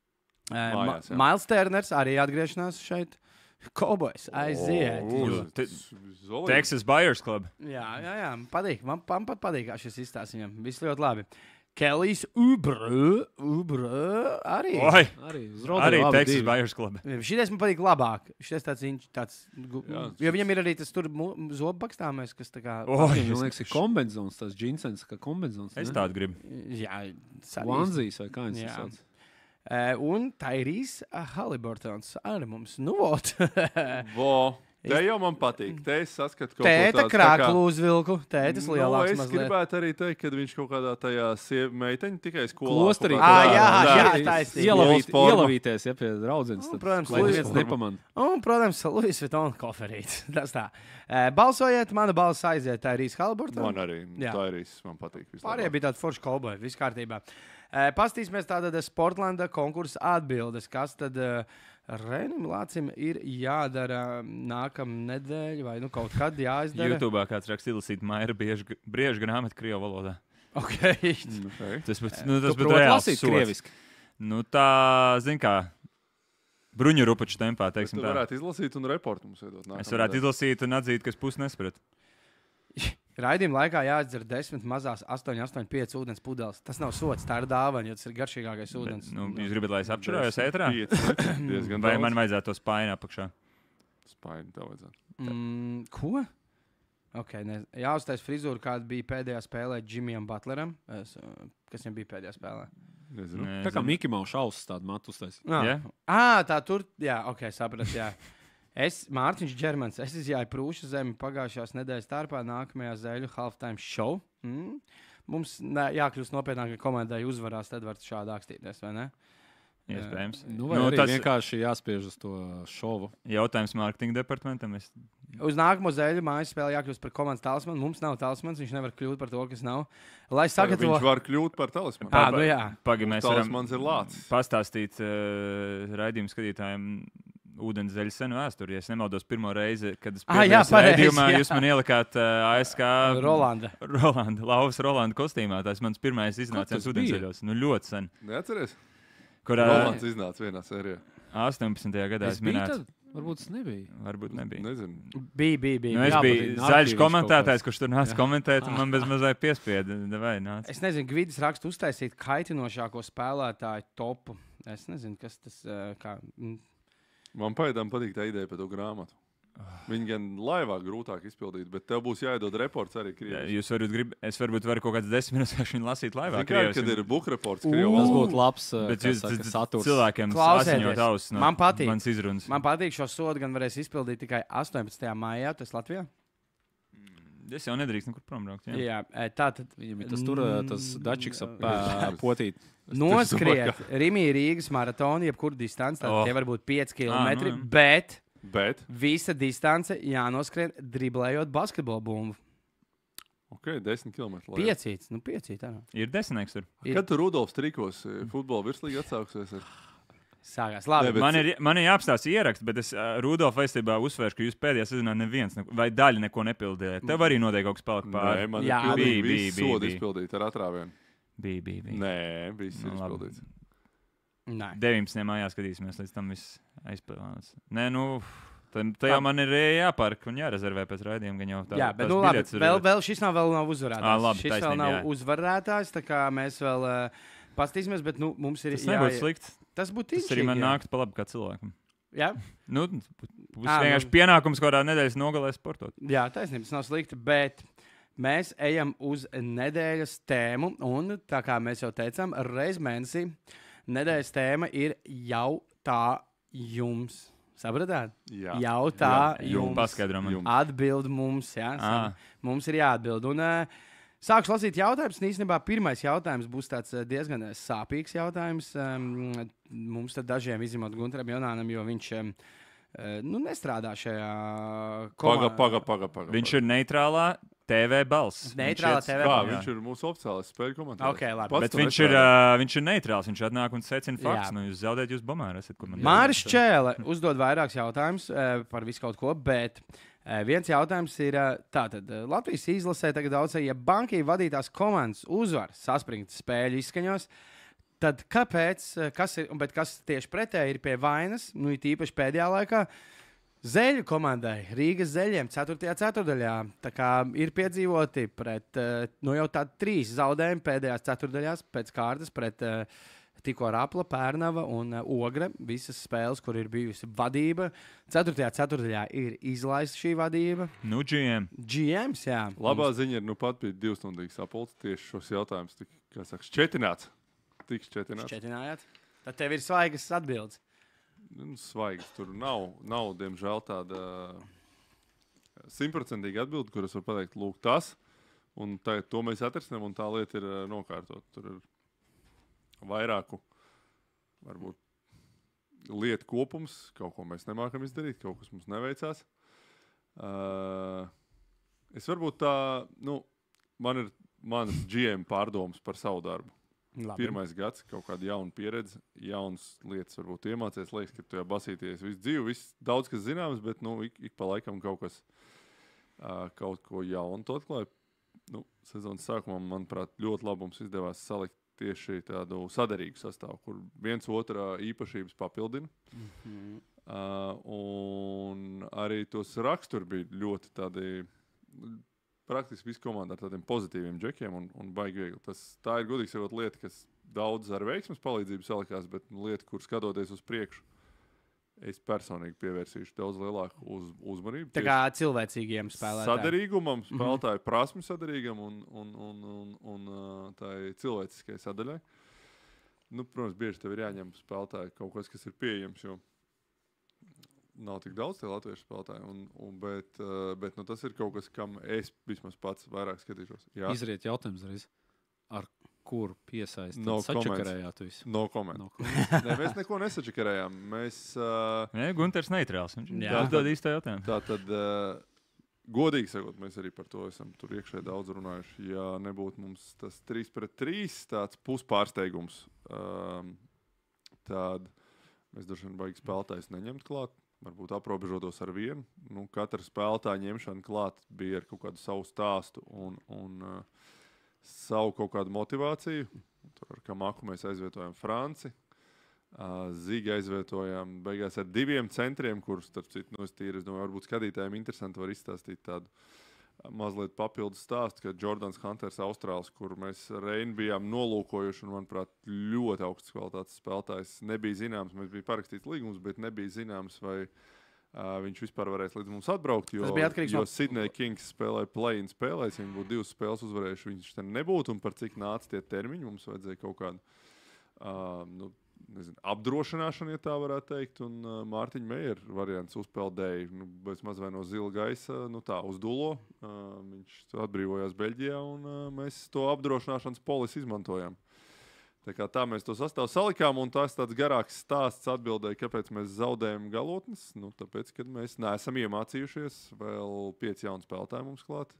Mājās, jā. Miles Turners arī atgriešanās šeit. Cowboys aiziet. O, Te- Zolīti. Texas Buyers Club. Jā, jā, jā, man patīk. Man, man pat patīk, kā šis izstāsts viņam. Viss ļoti labi. Kelijs Ubre, Ubre arī. Oi, Arī uz arī Rodoru Texas divi. Buyers Club. Šitais man patīk labāk. Šitais tāds, viņš tāds, gu- Jā. jo viņam ir arī tas tur mu- zobu pakstāmais, kas tā kā... Oi, Man liekas, ir kombinācijas, tas džinsens, kā kombinācijas. es tādu gribu. Jā, sarīs. Vanzijas vai kā viņš Jā. to sauc. Uh, un Tairijs Haliburtons arī mums. Nu, vot. Vo. Te jau man patīk. Te es saskatu kaut Tēta ko tādu. krāklu uzvilku. Tētis Nu, lielāks es mazliet. gribētu arī teikt, ka viņš kaut kādā tajā siev meiteņa tikai skolā. Klosterī. kaut kādā- Ā, jā, Jā. jā, taisnība. Ielavīt, Skolas forma. ielavīties, ja pie draudzenes. Nu, tad, protams, lai Luis neviens forma. nepamanā. Un, protams, Luis Vuitton koferīts. Tas tā. Uh, balsojiet, mana balss aiziet Tairijs Haliburtons. Man arī. Jā. Tā arī man patīk. vislabāk. Pārējie bija tādi forši kolboji, viss kārtībā. Uh, Pastīsimies tātad Sportlanda konkursa atbildes, kas tad uh, Renim Lācim ir jādara nākamā nedēļa vai nu kaut kad jāizdara. YouTube kāds raksta izlasīt Maira biežu, briežu grāmatu Krievu valodā. Okay. Okay. Tas būtu nu, tas Tu būtu proti reāls lasīt sods. krieviski. Nu tā, zin kā, bruņu rupaču tempā, Tu teiksim tā. varētu izlasīt un reportu mums iedot. Es varētu izlasīt un atzīt, kas pus nesprat. Raidījuma laikā jāizdzer desmit mazās astoņi, astoņi, pieci ūdens pudeles. Tas nav sots, tā ir dāvana, jo tas ir garšīgākais ūdens. Bet, nu, jūs gribat, lai es apčurājos ētrā? Diezgan Vai daudz. man vajadzētu to spaini apakšā? Spaini tev vajadzētu. Mm, ko? Okay, ne. Jāuztais frizūra, kāda bija pēdējā spēlē Jimijam Butleram. Es, uh, kas viņam bija pēdējā spēlē? Nezinu. Nē, Tā kā zinu. Miki Mausa šausmas tādu matu uztaisīja. Ah, Ja? ah, tā tur, jā, ok, sapratu, jā. Es, Mārtiņš Čermans, es izjāju Prūšu zemi pagājušās nedēļas starpā nākamajā Zēļu halftime show. Mm. Mums ne, jākļūst nopietnākai komandai uzvarās, tad var šādi akstīties, vai ne? Iespējams. Nu, vai Nu, nu, tas- tas vienkārši jāspiež uz to šovu. Jautājums mārketinga departamentam. Es... Uz nākamo Zēļu mājas spēli jākļūst par komandas talismanu. Mums nav talismans, viņš nevar kļūt par to, kas nav. Lai sagatavo... Viņš var kļūt par talismanu. Ā, nu jā. Pagaidām, mēs varam Talismans ir lācis. pastāstīt uh, raidījumu skatītājiem ūdens zeļu senu vēsturi. Ja es nemaldos, pirmo reizi, kad es Ah, jā, piedalījos pareizi, raidījumā, jā. jūs man ielikāt uh, A S K Rolanda. Rolanda, Lauvas Rolanda kostīmā. Tas mans pirmais iznācējums tas ūdens bija? zeļos. Nu, ļoti sen. Neatceries? Kurā Rolands iznāca vienā sērijā. astoņpadsmitajā gadā Es es biju minēju. tad? Varbūt tas nebija. Varbūt nebija. Nezinu. Bija, bija, bija. Nu, es Jā, biju bet zaļš narratīvs komentētājs, kaut kurš tur nāca Jā. komentēt, un man bez mazliet piespieda. Vai, nāc. Es nezinu, Gvidis raksta uztaisīt kaitinošāko spēlētāju topu. Es nezinu, kas tas uh, kā. Mm. Man pagaidām patīk tā ideja par to grāmatu. Viņi gan laivā grūtāk izpildīt, bet tev būs jāiedod reports arī Jā, Krievijā. Jūs varat grib, es varbūt varu kaut kādas desmit minūtes viņu lasīt laivā. Zini, kā, kad ir bookreports Ū. Krievijā. Tas būtu labs uh, Bet kā jūs saka, c- c- saturs. cilvēkiem Klausieties, asiņot ausis no man patīk. manas izrunas. Man patīk, šo sodu gan varēs izpildīt tikai astoņpadsmitajā maijā, tas Latvijā. Es jau nedrīkst nekur prom braukt. Jā. Jā, e, tā tad Viņam ir tas tur, uh, tas dačiks ap uh, Mm. potīt. noskriet Rimija Rīgas maratonu, jebkuru distanci. Tad Oh. tie var būt pieci kilometri, nu jā. bet Bet, visa distance jānoskrien driblējot basketbolu bumbu. ok, desmit kilometri. Piecīts, nu piecīt. Tā. nav. Ir desmitnieks tur. Ir. Kad tu Rudolfs Trikos eh, futbola virslīgi atsauksies? Ar... Sākās. Labi. Ne, bet- Man ir, man ir jāapstāsta ieraksts, bet es uh, Rudolfa aizstībā uzsvēršu, ka jūs pēdējā sezonā neviens neko, vai daļa neko nepildījāt. Tev arī noteikti kaut kas palika Nē, pāri. man Jā, ir pilnīgi bija, viss bija, sodi bija. izpildīt ar atrāvienu. Bija, bija, bija. Nē, viss ir Nu, labi. izpildīts. Nē. deviņpadsmitajā mājā skatīsimies, līdz tam viss aizpildās. Nē, nu, tad tā jau man ir jāpārk un jārezervē pēc raidījuma. gan Jau tā, Jā, bet tās nu, labi, biļetes ir- vēl, vēl šis nav, vēl nav uzvarētājs. Ā, labi, šis vēl taisnība, nav jā. uzvarētājs, tā kā mēs vēl uh, pastīsimies, bet nu, mums ir Tas nebūtu slikti. Tas būtu Tas arī man jā. nāktu pa labi kā cilvēkam. Jā, Nu, būs Ā, vienkārši nu- pienākums kādā nedēļas nogalē sportot. jā taisnība, tas nav slikti, bet mēs ejam uz nedēļas tēmu, un tā kā mēs jau teicām, reiz mēnesī nedēļas tēma ir jau tā jums. Sapratāt? Jā. Jau tā Jā, jums. Paskaidro man. Jums. Atbild mums, jā. Ā. Mums ir jāatbild. Un, uh, sākšu lasīt jautājumus. un Īstenībā pirmais jautājums būs tāds uh, diezgan uh, sāpīgs jautājums. Um, mums tad dažiem izņemot Gunteram Jonānam, jo viņš um, uh, nu, nestrādā šajā Paga, komandā. paga, paga, paga. Viņš ir neitrālā T V balss. Neitrāla Viņš iet- T V Kā, balss. viņš ir mūsu oficiālais spēļu komentārs. Ok, labi. Pats Bet to viņš ir, nestrādā. uh, viņš ir neitrāls. Viņš atnāk un secina faktus. Jā. Nu, jūs zaudējat, jūs bomā esat. Ko man Māris Čēle uzdod vairākus jautājumus uh, par visu kaut ko, bet uh, viens jautājums ir uh, tātad. Uh, Latvijas izlasē tagad daudz, ja bankī vadītās komandas uzvar saspringta spēļu izskaņos, tad kāpēc, uh, kas ir, bet kas tieši pretēji ir pie vainas, nu it īpaši pēdējā laikā, Zeļu komandai, Rīgas zeļiem, ceturtajā ceturdaļā. Tā kā ir piedzīvoti pret, uh, nu jau tādi trīs zaudējumi pēdējās ceturdaļās pēc kārtas pret uh, tikko Rapla, Pērnava un uh, Ogre. Visas spēles, kur ir bijusi vadība. Ceturtajā ceturdaļā ir izlaista šī vadība. Nu, G M. G Ms, jā. Labā ziņa ir, nu pat bija divstundīgs sapulcs tieši šos jautājumus. Tik, kā saka, šķetināts. Tik šķetināts. Šķetinājāt. Tad tev ir svaigas atbildes. Nu, svaigs. Tur nav, nav diemžēl, tāda simtprocentīga atbilde, kuras var pateikt, lūk, tas. Un tā, to mēs atrisinām, un tā lieta ir uh, nokārtot. Tur ir vairāku, varbūt, lietu kopums. Kaut ko mēs nemākam izdarīt, kaut kas mums neveicās. Uh, es varbūt tā, nu, man ir manas G M pārdomas par savu darbu. Labi. Pirmais gads, kaut kāda jauna pieredze, jaunas lietas, varbūt iemācīties. Liekas, ka tu jau basīties visu dzīvi, viss daudz kas zināms, bet nu, ik, ik pa laikam kaut kas, uh, kaut ko jaunu to atklāja. Nu, sezonas sākumā, manuprāt, ļoti labi mums izdevās salikt tieši tādu sadarīgu sastāvu, kur viens otrā īpašības papildina. Mhm. Uh, un arī tos raksturi bija ļoti tādi. Praktiski visu komandu ar tādiem pozitīviem džekiem un, un baigi viegli. Tas, tā ir godīgi sakot lieta, kas daudz ar veiksmes palīdzību salikās, bet nu, lieta, kur skatoties uz priekšu, es personīgi pievērsīšu daudz lielāku uz, uzmanību. Tā kā cilvēcīgiem spēlētājiem. Sadarīgumam, spēlētāju prasmu sadarīgam un, un, un, un, un uh, tā cilvēciskai sadaļai. Nu, protams, bieži tev ir jāņem spēlētāji kaut kas, kas ir pieejams, jo nav tik daudz tie latviešu spēlētāji, un, un, bet, uh, bet nu, tas ir kaut kas, kam es vismaz pats vairāk skatīšos. Jā, Izriet jautājums reiz. Ar kuru piesaistīt? No Sačakarējāt visu. no komentu. No comments. Nē, mēs neko nesačakarējām. Mēs, uh, Nē, Gunters neitrāls. Viņš Jā. uzdod īsto jautājumu. tā tad, uh, godīgi sakot, mēs arī par to esam tur iekšēji daudz runājuši. Ja nebūtu mums tas trīs pret trīs, tāds puspārsteigums, um, tad mēs droši vien baigi spēlētājs neņemt klāt. Varbūt aprobežotos ar vienu. Nu, katra spēlētāja ņemšana klāt bija ar kaut kādu savu stāstu un, un uh, savu kaut kādu motivāciju. Tur ar Kamaku mēs aizvietojam Franci. Uh, Zīgi aizvietojam beigās ar diviem centriem, kurus, starp citu, no es tīri, es domāju, varbūt skatītājiem interesanti var izstāstīt tādu mazliet papildus stāstu, ka Jordans Hunters Austrāls, kur mēs Reini bijām nolūkojuši, un, manuprāt, ļoti augsts kvalitātes spēlētājs. Nebija zināms, mēs bija parakstīts līgums, bet nebija zināms, vai uh, viņš vispār varēs līdz mums atbraukt, jo, Tas bija atkarīgs jo no- Sydney Kings spēlēja play-in spēlēs, ja viņi būtu divas spēles uzvarējuši, viņš te nebūtu, un par cik nāca tie termiņi, mums vajadzēja kaut kādu uh, nu, nezinu, apdrošināšanu, ja tā varētu teikt, un uh, Mārtiņa Meijera variants uzpeldēja nu, bez maz vai no zila gaisa, nu tā, uz dulo. Uh, viņš atbrīvojās Beļģijā, un uh, mēs to apdrošināšanas polisi izmantojām. Tā kā tā mēs to sastāvu salikām, un tas tāds garāks stāsts atbildēja, kāpēc mēs zaudējam galotnes. Nu, tāpēc, kad mēs neesam iemācījušies, vēl pieci jauni spēlētāji mums klāt.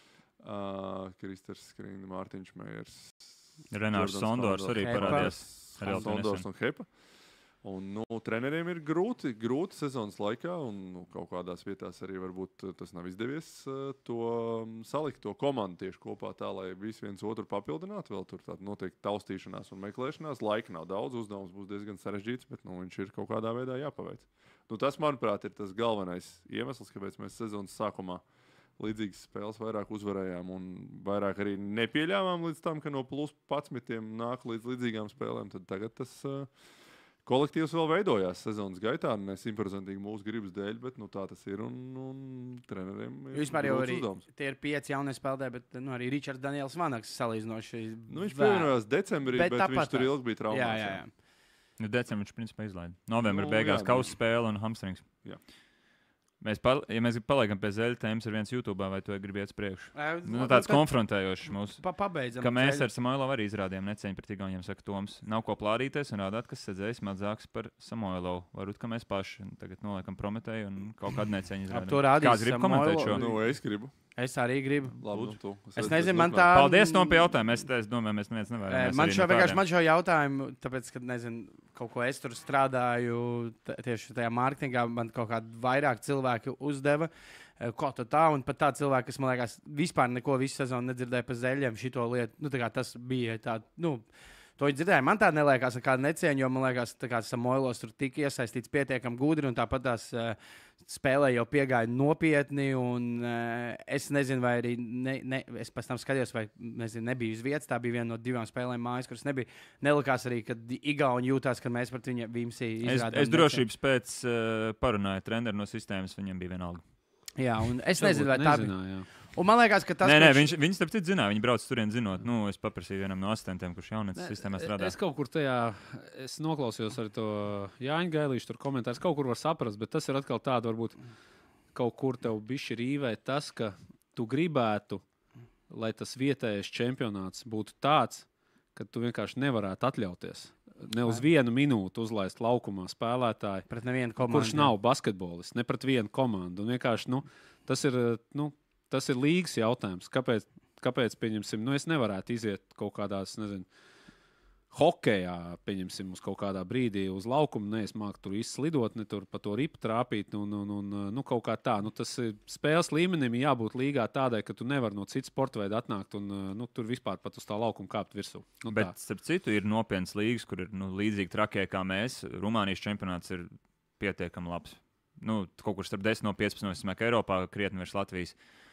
Uh, Kristers Skriņš, Mārtiņš Meijers. Renārs Jordans Sondors Sondors. arī Hepa. parādījās. Arī vēl Sondors nesen. un Hepa. Un, nu, treneriem ir grūti, grūti sezonas laikā, un nu, kaut kādās vietās arī varbūt uh, tas nav izdevies uh, to um, salikt, to komandu tieši kopā tā, lai visi viens otru papildinātu. Vēl tur tāda noteikti taustīšanās un meklēšanās. Laika nav daudz, uzdevums būs diezgan sarežģīts, bet nu, viņš ir kaut kādā veidā jāpaveic. Nu, tas, manuprāt, ir tas galvenais iemesls, kāpēc mēs sezonas sākumā līdzīgas spēles vairāk uzvarējām un vairāk arī nepieļāvām līdz tam, ka no plus padsmitiem nāk līdz līdzīgām spēlēm. Tad tagad tas uh, kolektīvs vēl veidojās sezonas gaitā. Ne simtprocentīgi mūsu gribas dēļ, bet nu, tā tas ir. Un, un treneriem ir Vispār jau grūts arī uzdevums. tie ir pieci jaunie spēlētāji, bet nu, arī Ričards Daniels Vanaks salīdzinoši. Nu, viņš vēl. pievienojās decembrī, bet, Bet bet tāpat viņš tur tās. ilgi bija Jā, traumēts. jā, jā. Nu, decembrī viņš principā izlaida. Novembrī Nu, beigās jā, kausa nu. spēle un hamstrings. Jā. Mēs, pal ja mēs paliekam pie zeļa tēmas ar viens YouTube, vai tu gribi iet uz priekšu? Ē, Nu, labi, tāds tad konfrontējošs mūsu. Pa, pabeidzam. Ka mēs ceļu. ar Samoilovu arī izrādījām necieņu pret Igauniem, saka Toms. Nav ko plādīties un rādāt, kas sēdzējis mazāks par Samoilovu. Varbūt, ka mēs paši tagad noliekam Prometēju un kaut kādu necieņu Ap izrādām. to rādīs Kāds grib komentēt šo? Samoilovu. Nu, es gribu. Es arī gribu. Labi, nu, tu. Es nezinu, man tā- Paldies, Tom, pie jautājuma. Es, es domāju, mēs neviens nevaram. Ē, Mēs Man arī šo no vienkārši tādiem- man šo jautājumu, tāpēc, ka nezinu, kaut ko es tur strādāju, t- tieši tajā mārketingā, man kaut kādi vairāk cilvēki uzdeva. eh, Ko tad tā, un pat tā cilvēki, kas man liekas, vispār neko visu sezonu nedzirdēja par zeļiem, šito lietu. Nu, tā kā tas bija tā, nu, to viņi dzirdēja. Man tā neliekas, nekāda necieņa, jo man liekas, ka Samoilovs tur tika iesaistīts pietiekami gudri, un tāpat tās uh, spēlē jau piegāja nopietni. Un, uh, es nezinu, vai arī ne, ne, es pēc tam skatījos, vai nezinu, nebija uz vietas. Tā bija viena no divām spēlēm mājas, kuras nebija. Nelikās arī, ka Igauni jūtās, ka mēs pret viņu Vimsī Es, izrādām. es drošības pēc uh, parunāju treneru no sistēmas, viņam bija vienalga. Jā, un es nezinu, vai tā bija. Nezināju, jā. Un man liekas, ka tas Nē, nē, kurš- viņš, viņš starp citu zināja, viņi brauc turien zinot. Nu, es paprasīju vienam no asistentiem, kurš jaunatnes sistēmā strādā. Es kaut kur tajā, es noklausījos arī to Jāņa Gailīšu tur komentārus. Kaut kur var saprast, bet tas ir atkal tāda, varbūt kaut kur tev bišķi rīvē tas, ka tu gribētu, lai tas vietējais čempionāts būtu tāds, ka tu vienkārši nevarētu atļauties. Ne uz vienu minūti uzlaist laukumā spēlētāju, pret nevienu komandu. kurš nav basketbolists, ne pret vienu komandu. Un vienkārši, nu, tas ir, nu, tas ir līgas jautājums. Kāpēc, kāpēc pieņemsim, nu, es nevarētu iziet kaut kādās, nezinu, hokejā, pieņemsim, uz kaut kādā brīdī uz laukumu, ne es māku tur izslidot, ne tur pa to ripu trāpīt, un, un, un nu, kaut kā tā. Nu, tas ir spēles līmenim jābūt līgā tādai, ka tu nevari no citas sporta veida atnākt un nu, tur vispār pat uz tā laukuma kāpt virsū. Nu, Bet, tā. starp citu, ir nopietnas līgas, kur ir nu, līdzīgi trakie kā mēs. Rumānijas čempionāts ir pietiekami labs. Nu, kaut kur starp desmit no piecpadsmit, no Eiropā, krietni virs Latvijas.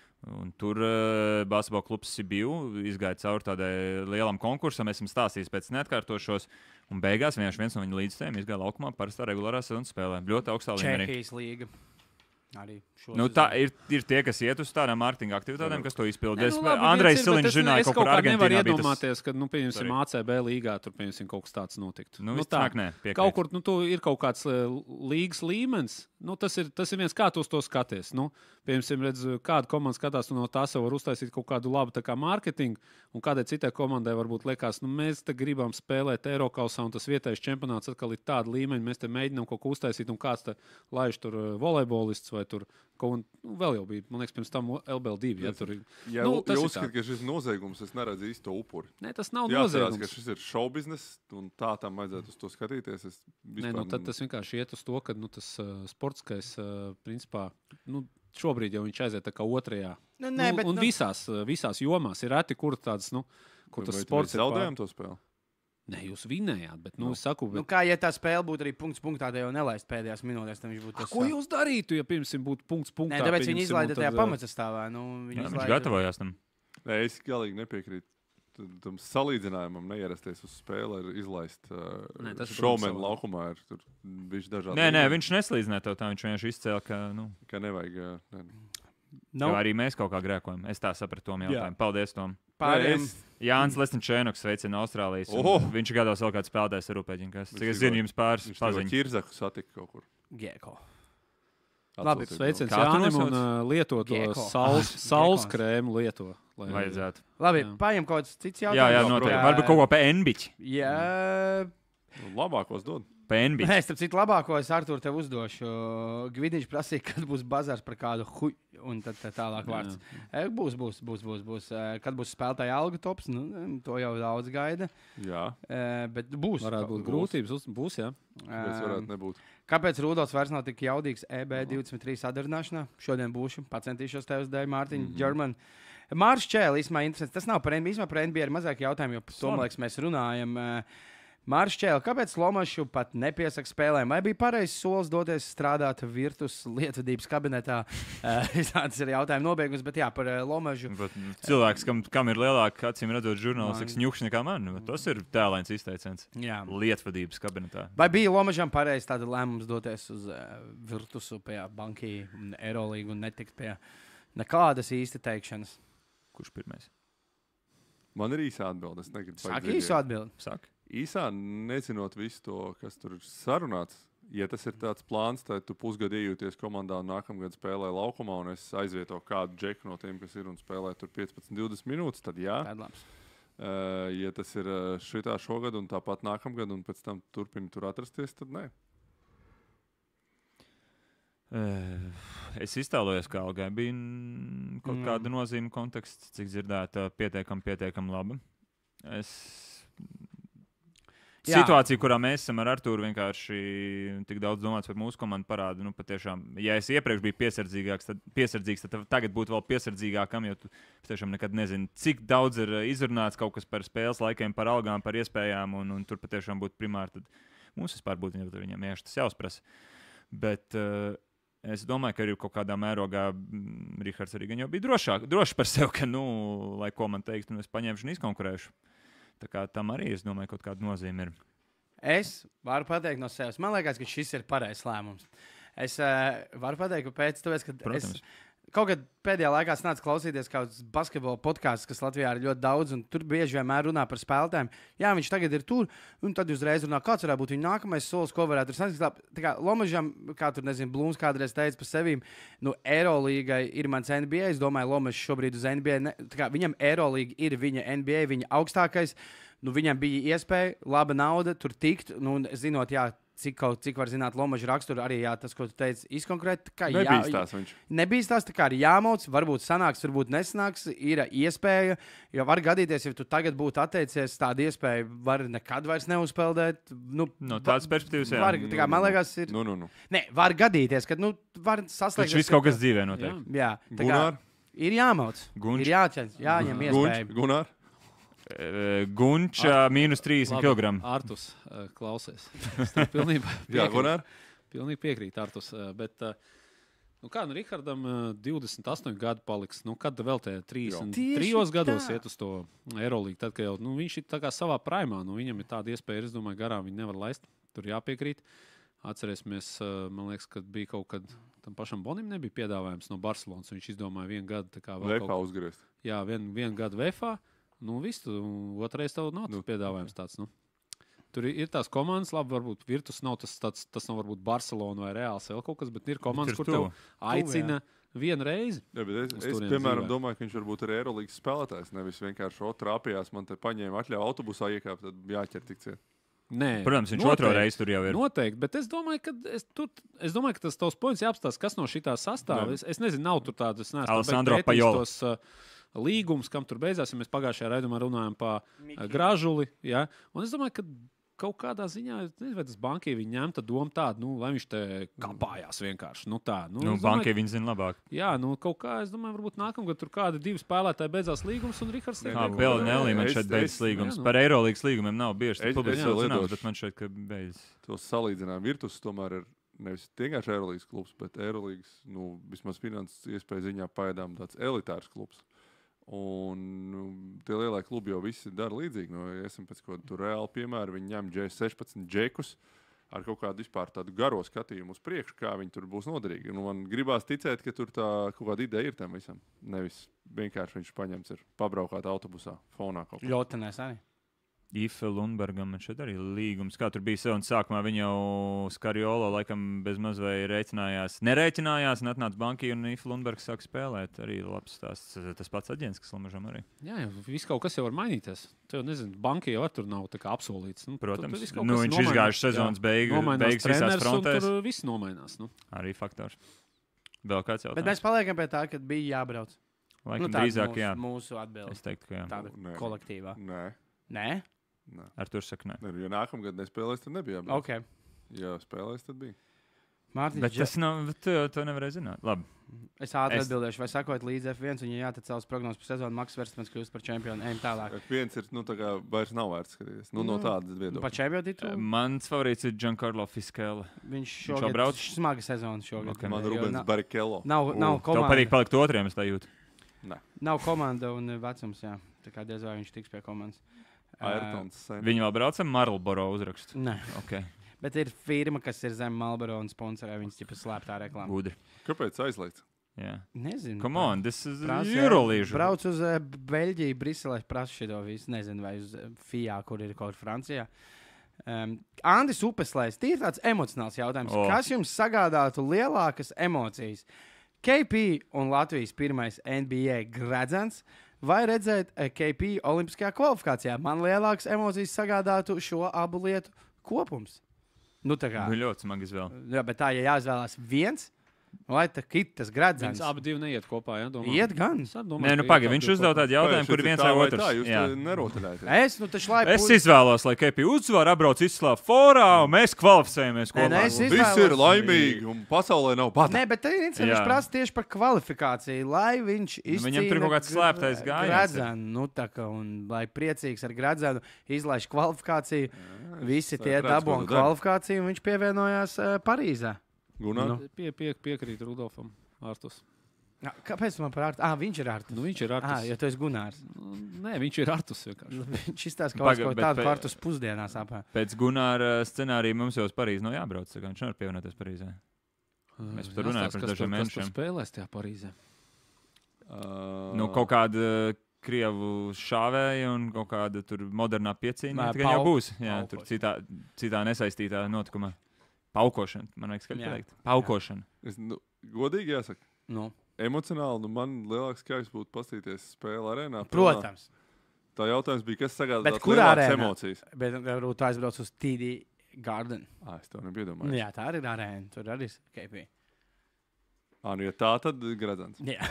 Un tur uh, basketbola klubs Sibiju izgāja cauri tādai lielam konkursam. Esmu stāstījis, pēc neatkārtošos. Un beigās vienkārši viens no viņu līdzstājiem izgāja laukumā parastā regulārā sezonas spēlē. Ļoti augstā līmenī. Čehijas līga. Arī šo Nu, sezonu. tā ir, ir tie, kas iet uz tādām mārketinga aktivitātēm, kas to izpilda. Nē, Es- nu, labi, Andrejs viens ir, bet Siliņš es- zināja, es kaut kaut kur kā nevaru Argentīnā bija tas. iedomāties, ka, nu, pieņemsim, Sorry. A C B līgā tur, pieņemsim, kaut kas tāds notiktu. Nu, Nu, visticamāk, nē, piekrītu. Kaut kur nu, tu ir kaut kāds uh, līgas līmenis. Nu, tas, ir, tas ir viens, kā tu uz to skaties. Nu, piemēram, redz, kāda komanda skatās, un no tā jau var uztaisīt kaut kādu labu kā, mārketingu. Un kādai citai komandai varbūt liekas, nu, mēs te gribam spēlēt Eiropausā, un tas vietējais čempionāts atkal ir tāda līmeņa, mēs te mēģinām kaut ko uztaisīt, un kāds te laiž tur uh, volejbolists vai tur kaut ko. Nu, vēl jau bija, man liekas, pirms tam L B L divi. Ja, tur, ir- Ja Nu, nu, tas ir uzskatāt, ka šis ir noziegums, es neredzu īsto upuri. ne, tas nav Jāatcerās, ka noziegums. šis ir show business, un tā tam vajadzētu uz to skatīties. Es Nē, vispār nu, tad tas vienkārši iet uz to, ka nu, tas uh, sportiskais, uh, principā, nu, šobrīd jau viņš aiziet tā kā otrajā. Nu, nē, nu, bet, un nu, visās, uh, visās jomās ir reti, kur tādas, nu, kur tas Vai sports mēs ir. zaudējām to spēli. Nē, jūs vinējāt, bet, nu, Nu. es saku, Nu, bet, kā ja tā spēle būtu arī punkts punktā, tad jau nelaist pēdējās minūtēs, tad viņš būtu A, tas. ko jūs darītu, ja, piemēram, būtu punkts punktā? Nē, tāpēc viņi pieņemsim, izlaida un tajā tad, uh, pamatsastāvā. Nu, viņi Jā, viņš izlaida- gatavojās tam. Nē, es galīgi nepiekrītu t- tam salīdzinājumam, neierasties uz spēli, ir izlaist uh, Nē, tas ir, šaumenu protams, laukumā. Ir tur bišķi dažādi. Nē, nē, līmeņi, viņš neslīdināja to tā. Viņš vienkārši izcēla, ka nu, Ka nevajag. uh, Ne. Nu, no. arī mēs kaut kā grēkojam. Es tā sapratu Tomu jautājumu. Paldies, Tom. pārējiem. Nē, es- Jānis Lesničēnoks sveicina Austrālijas. un Oho! Viņš ir gatavs vēl kāds spēlētājs ar Rūpēģinu. Cik es tikko- zinu, jums pāris Viņš jau paziņas. ķirzaku satika kaut kur. Gieko. Labi, Atsūtīt Sveiciens Kā tu Jānim un nosauc? uh, lieto to Geko. saules, Ah, saules Gekons. krēmu lieto. Lai, Vajadzētu. Labi, Jā. paņem kaut kāds cits Jā, jautājums. jā, Jā, noteikti. protams. Varbūt kaut ko pa N B I. Jā, Nu, labākos dod. Pa N B I. nē, starp citu, labāko es Artur tev uzdošu. Gvidiņš prasīja, kad būs bazārs par kādu huju, un tad tā tālāk vārds. E, Būs, būs, būs, būs, būs. E, Kad būs spēlētāja alga tops, nu, to jau daudz gaida. Jā, E, Bet būs. Varētu būt Būs. grūtības. Uz, būs, jā. tas varētu nebūt. Kāpēc Rudolfs vairs nav tik jaudīgs E B divdesmit trīs atdarināšanā? Šodien būšu, pacentīšos tev uz dēļ, Mārtiņa, Mhm. German. Mārcis Čēlis, īstenībā interesants. Tas nav par N B A, īstenībā par N B A ir mazāk jautājumu, jo par to, man liekas, mēs runājam. Mārcis Čēlis, kāpēc Lomašu pat nepiesaka spēlēm? Vai bija pareizs solis doties strādāt Virtus lietvedības kabinetā? Tas ir jautājums nobeigums, bet jā, par eh, Lomašu. Bet, nu, cilvēks, kam, kam ir lielāka, acīm redzot, žurnālistikas ņukšņa nekā man, nu, tas ir tēlains izteiciens. Jā. Lietvadības kabinetā. Vai bija Lomažam pareizs tāda lēmums doties uz uh, Virtusu pie Banki un Eirolīgu un netikt pie nekādas īsti teikšanas? Kurš pirmais? Man ir īsa atbilde. Es negribu Saka paģiet. īsu atbildi. Saka. Īsā, nezinot visu to, kas tur ir sarunāts, Ja tas ir tāds plāns, tad tu pusgadu iejūties komandā un nākamgad spēlē laukumā, un es aizvieto kādu džeku no tiem, kas ir un spēlē tur piecpadsmit līdz divdesmit minūtes, tad jā. Uh, ja tas ir šitā šogad un tāpat nākamgad, un pēc tam turpina tur atrasties, tad nē. Uh, es iztēlojos, kā Algai bija kaut mm. kāda nozīme konteksts, cik dzirdēta pietiekami, pietiekami laba. Es... Jā. Situācija, kurā mēs esam ar Artūru, vienkārši tik daudz domāts par mūsu komandu parāda. Nu, patiešām, ja es iepriekš biju piesardzīgāks, tad, piesardzīgs, tad tagad būtu vēl piesardzīgākam, jo tu patiešām nekad nezini, cik daudz ir izrunāts kaut kas par spēles laikiem, par algām, par iespējām, un, un tur patiešām būtu primāri. Tad mums vispār būtu viņam ieši tas jāuzprasa. Bet uh, es domāju, ka arī kaut kādā mērogā mm, Rihards arī jau bija drošāk, drošs par sevi, ka, nu, lai ko man teikt, nu, es paņemšu un izkonkurēšu. Tā kā tam arī, es domāju, kaut kāda nozīme ir. Es varu pateikt no sevis. Man liekas, ka šis ir pareizs lēmums. Es uh, varu pateikt, ka pēc tam, kad Protams. es kaut kad pēdējā laikā nācu klausīties kāds basketbola podkāsts, kas Latvijā ir ļoti daudz, un tur bieži vienmēr runā par spēlētājiem. Jā, viņš tagad ir tur, un tad uzreiz runā, kāds varētu būt viņa nākamais solis, ko varētu tur sasniegt. Tā kā Lomažam, kā tur nezinu, Blūms kādreiz teica par sevi, nu, Eirolīgai ir mans N B A. Es domāju, Lomažs šobrīd uz N B A. Ne, kā, viņam Eirolīga ir viņa N B A, viņa augstākais. Nu, viņam bija iespēja, laba nauda, tur tikt. Nu, zinot, jā, cik, kaut, cik var zināt Lomaža raksturu, arī jā, tas, ko tu teici, izkonkrēt. Nebīstās viņš. Nebīstās, tā kā ir jāmauc, varbūt sanāks, varbūt nesanāks, ir iespēja. Jo var gadīties, ja tu tagad būtu atteicies, tāda iespēja var nekad vairs neuzpeldēt. Nu, no tādas perspektīvas, jā. Var, tā kā, man liekas, ir... Nu, nu, nu. Nē, var gadīties, kad, nu, var saslēgt... Taču viss kaut kas dzīvē notiek. Jā, jā tā kā Gunār? Ir jāmauc. Gunč. Ir jāķens, jāņem iespēja. Gunč, Gunār? Gunča mīnus trīsdesmit kilogramu. Artus, uh, klausies. Es tev pilnībā Jā, Gunār? Pilnīgi piekrīt, Artus. Uh, bet, uh, nu kā, nu, Rihardam uh, divdesmit astoņi gadi paliks. Nu, kad vēl tie trīsdesmit trijos gados iet uz to Eirolīgu? Tad, kad jau nu, viņš ir tā kā savā primā, nu, viņam ir tāda iespēja, es domāju, garām viņi nevar laist. Tur jāpiekrīt. Atcerēsimies, uh, man liekas, kad bija kaut kad tam pašam Bonim nebija piedāvājums no Barcelonas. Viņš izdomāja vienu gadu tā kā vēl Vefā kaut... uzgriezt. Jā, vienu vien gadu Vefā. Nu, viss, tu otrais tev nav nu, piedāvājums tāds. Nu. Tur ir, ir tās komandas, labi, varbūt Virtus nav tas, tāds, tas nav varbūt Barcelona vai Reāls vēl kaut kas, bet ir komandas, kur tev aicina vienu reizi. Jā, bet es, es piemēram, dzīvē. domāju, ka viņš varbūt ir Eirolīgas spēlētājs, nevis vienkārši trāpījās, man te paņēma atļauju autobusā iekāpt, tad jāķer tik ciet. Nē, protams, viņš otro reizi tur jau ir. Noteikti, bet es domāju, ka, es, tur, es domāju, ka tas tavs points jāapstāsta, kas no šitā sastāv. Es, es nezinu, nav tur tādas, es neesmu Alessandro Pajola. Tos, uh, līgums, kam tur beidzās, ja mēs pagājušajā raidījumā runājām par Gražuli. Ja? Un es domāju, ka kaut kādā ziņā, nezinu, vai tas bankai viņi ņemta doma tāda, nu, lai viņš te kapājās vienkārši. Nu, tā. Nu, nu, bankai viņi zina labāk. Jā, nu, kaut kā, es domāju, varbūt nākamgad tur kādi divi spēlētāji beidzās līgums un Rihards tiek. Jā, vēl Nelī man šeit beidzas līgums. Jā, nu. Par Eirolīgas līgumiem nav bieži. Tas publiski jau zināms, bet man šeit, ka beidzas. Tos salīdzinām. Virtus tomēr ir nevis vienkārši Eirolīgas klubs, bet Eirolīgas, nu, vismaz finanses iespēja ziņā paēdām tāds elitārs klubs. Un nu, tie lielie klubi jau visi dara līdzīgi. Nu, esam pēc kaut kāda reāla piemēra. Viņi ņem sešpadsmit džekus ar kaut kādu vispār tādu garo skatījumu uz priekšu, kā viņi tur būs noderīgi. Nu, man gribās ticēt, ka tur tā kaut kāda ideja ir tam visam. Nevis vienkārši viņš paņemts ir pabraukāt autobusā fonā kaut kā. Ļotenēs arī. Ife Lundbergam man šeit arī līgums. Kā tur bija sezonas sākumā, viņa jau Skariolo laikam bezmaz vai rēķinājās. Nerēķinājās, un atnāca banki, un Ife Lundbergs sāk spēlēt. Arī labs tās, tas pats aģents, kas Lomažam arī. Jā, jau viss kaut kas jau var mainīties. Tu jau nezinu, banki jau tur nav tā kā apsolīts. Nu, protams, tu, tu nu, viņš izgājuši sezonas beigas, beigas visās frontēs. Tur viss nomainās. Nu. Arī faktors. Vēl kāds jautājums? Bet mēs paliekam pie tā, ka bija jābrauc. Laikam nu, drīzāk, mūsu, jā. Mūsu atbildi. Es teiktu, ka jā. Tāda Nē. kolektīvā. Nē. Nē? Nē. Ar tur saka nē. Ja nākamgad nespēlēs, tad nebija jābrauc. Okay. Ja spēlēs, tad bija. Mārtiņš, bet tas nav, to, to nevarēja zināt. Labi. Es ātri Es- atbildēšu, vai sakot līdz F viens, un ja jā, tad savas prognozes par sezonu Maks Verstmans kļūst par čempionu. Ejam tālāk. F viens ir, nu, tā kā vairs nav vērts skatīties. Nu, no tādas viedokļa. Par čempionu titulu? Mans favorīts ir Giancarlo Fiskela. Viņš viņš šogad brauc? smaga sezona šogad. Okay. Man Jo Rubens na- Barrichello. Nav, nav Tev patīk komanda. palikt otriem, es tā jūtu. Nē. Nav komanda un vecums, jā. Tā kā diez vai viņš tiks pie komandas. Ayrtons sen. Viņi vēl brauc ar Marlboro uzrakstu. Nē, Okay. bet ir firma, kas ir zem Marlboro un sponsorē viņas tipa slēptā reklāmā. Gudri. Kāpēc aizliegts? Jā. Nezinu. Come on, this is Prasa, Eurolīžu. Brauc uz uh, Beļģiju, Briselē, prasa šito visu. Nezinu, vai uz uh, F I A, kur ir kaut kur Francijā. Um, Andris Upeslēs, tīri tāds emocionāls jautājums. O. Kas jums sagādātu lielākas emocijas? K P un Latvijas pirmais N B A gredzens vai redzēt K P olimpiskajā kvalifikācijā? Man lielākas emocijas sagādātu šo abu lietu kopums. Nu, tā kā. Nu, ļoti smagi izvēle. Jā, bet tā, ja jāizvēlās viens, vai tā kitas gredzens? Viņas abi divi neiet kopā, ja? Domāju. Iet gan. Es arī domāju, Nē, nu ka pagaidi, iet viņš abi uzdev kopā. tādu jautājumu, kur ir viens vai otrs. Tā, jūs Jā. nerotaļājat. Es, nu, taču lai Es izvēlos, lai K P uzvar, apbrauc izslāp forā, un mēs kvalificējamies kopā. Nē, es Visi izvēlos- ir laimīgi, un pasaulē nav bada. Nē, bet tā ir interesanti. Viņš Jā. prasa tieši par kvalifikāciju, lai viņš izcīnītu. viņam tur kaut kāds slēptais gājiens ir. Gradzenu, nu, tā kā, un lai priecīgs ar gradzenu izlaiž kvalifikāciju. Visi tie redzu, dabūja ko tu dari. kvalifikāciju, un viņš pievienojās uh, Parīzē. Gunār? Nu. Pie, pie, piekrīt Rudolfam Artus. Jā, kāpēc man par Artu? Ah, viņš ir Artus. Nu, viņš ir Artus. Ah, jo tu esi Gunārs. Nu, Nē, viņš ir Artus vienkārši. Nu, viņš izstāsta kaut Paga- ko bet tādu pe- par Artus pusdienās. Apā. Pēc Gunāra scenārija mums jau uz Parīzi nav jābrauc, tā kā viņš nevar pievienoties Parīzē. Mēs par to runājām Jāstāsta, pirms kas dažiem tur- kas tur mēnešiem. spēlēs tajā Parīzē. Uh, Nu, kaut kāda uh, krievu šāvēja un kaut kāda tur modernā piecīņa. Nē, Tā jau pau- būs. Jā, tur paukošana. citā, citā nesaistītā notikuma. Paukošana, man liekas, ka Jā. pateikt. Paukošana. Es, nu, godīgi jāsaka, Nu, emocionāli nu, man lielāks skaips būtu paskatīties spēli arēnā. pilnā. protams. Tā jautājums bija, kas sagādā Bet tādas kurā lielākas arēnā? emocijas. Bet varbūt tu aizbrauc uz T D Garden. Ah, es to nebiju domājis. Jā, tā arī ir arēna. Tur arī ir K P. Ah, nu, ja tā, tad gredzens. Jā.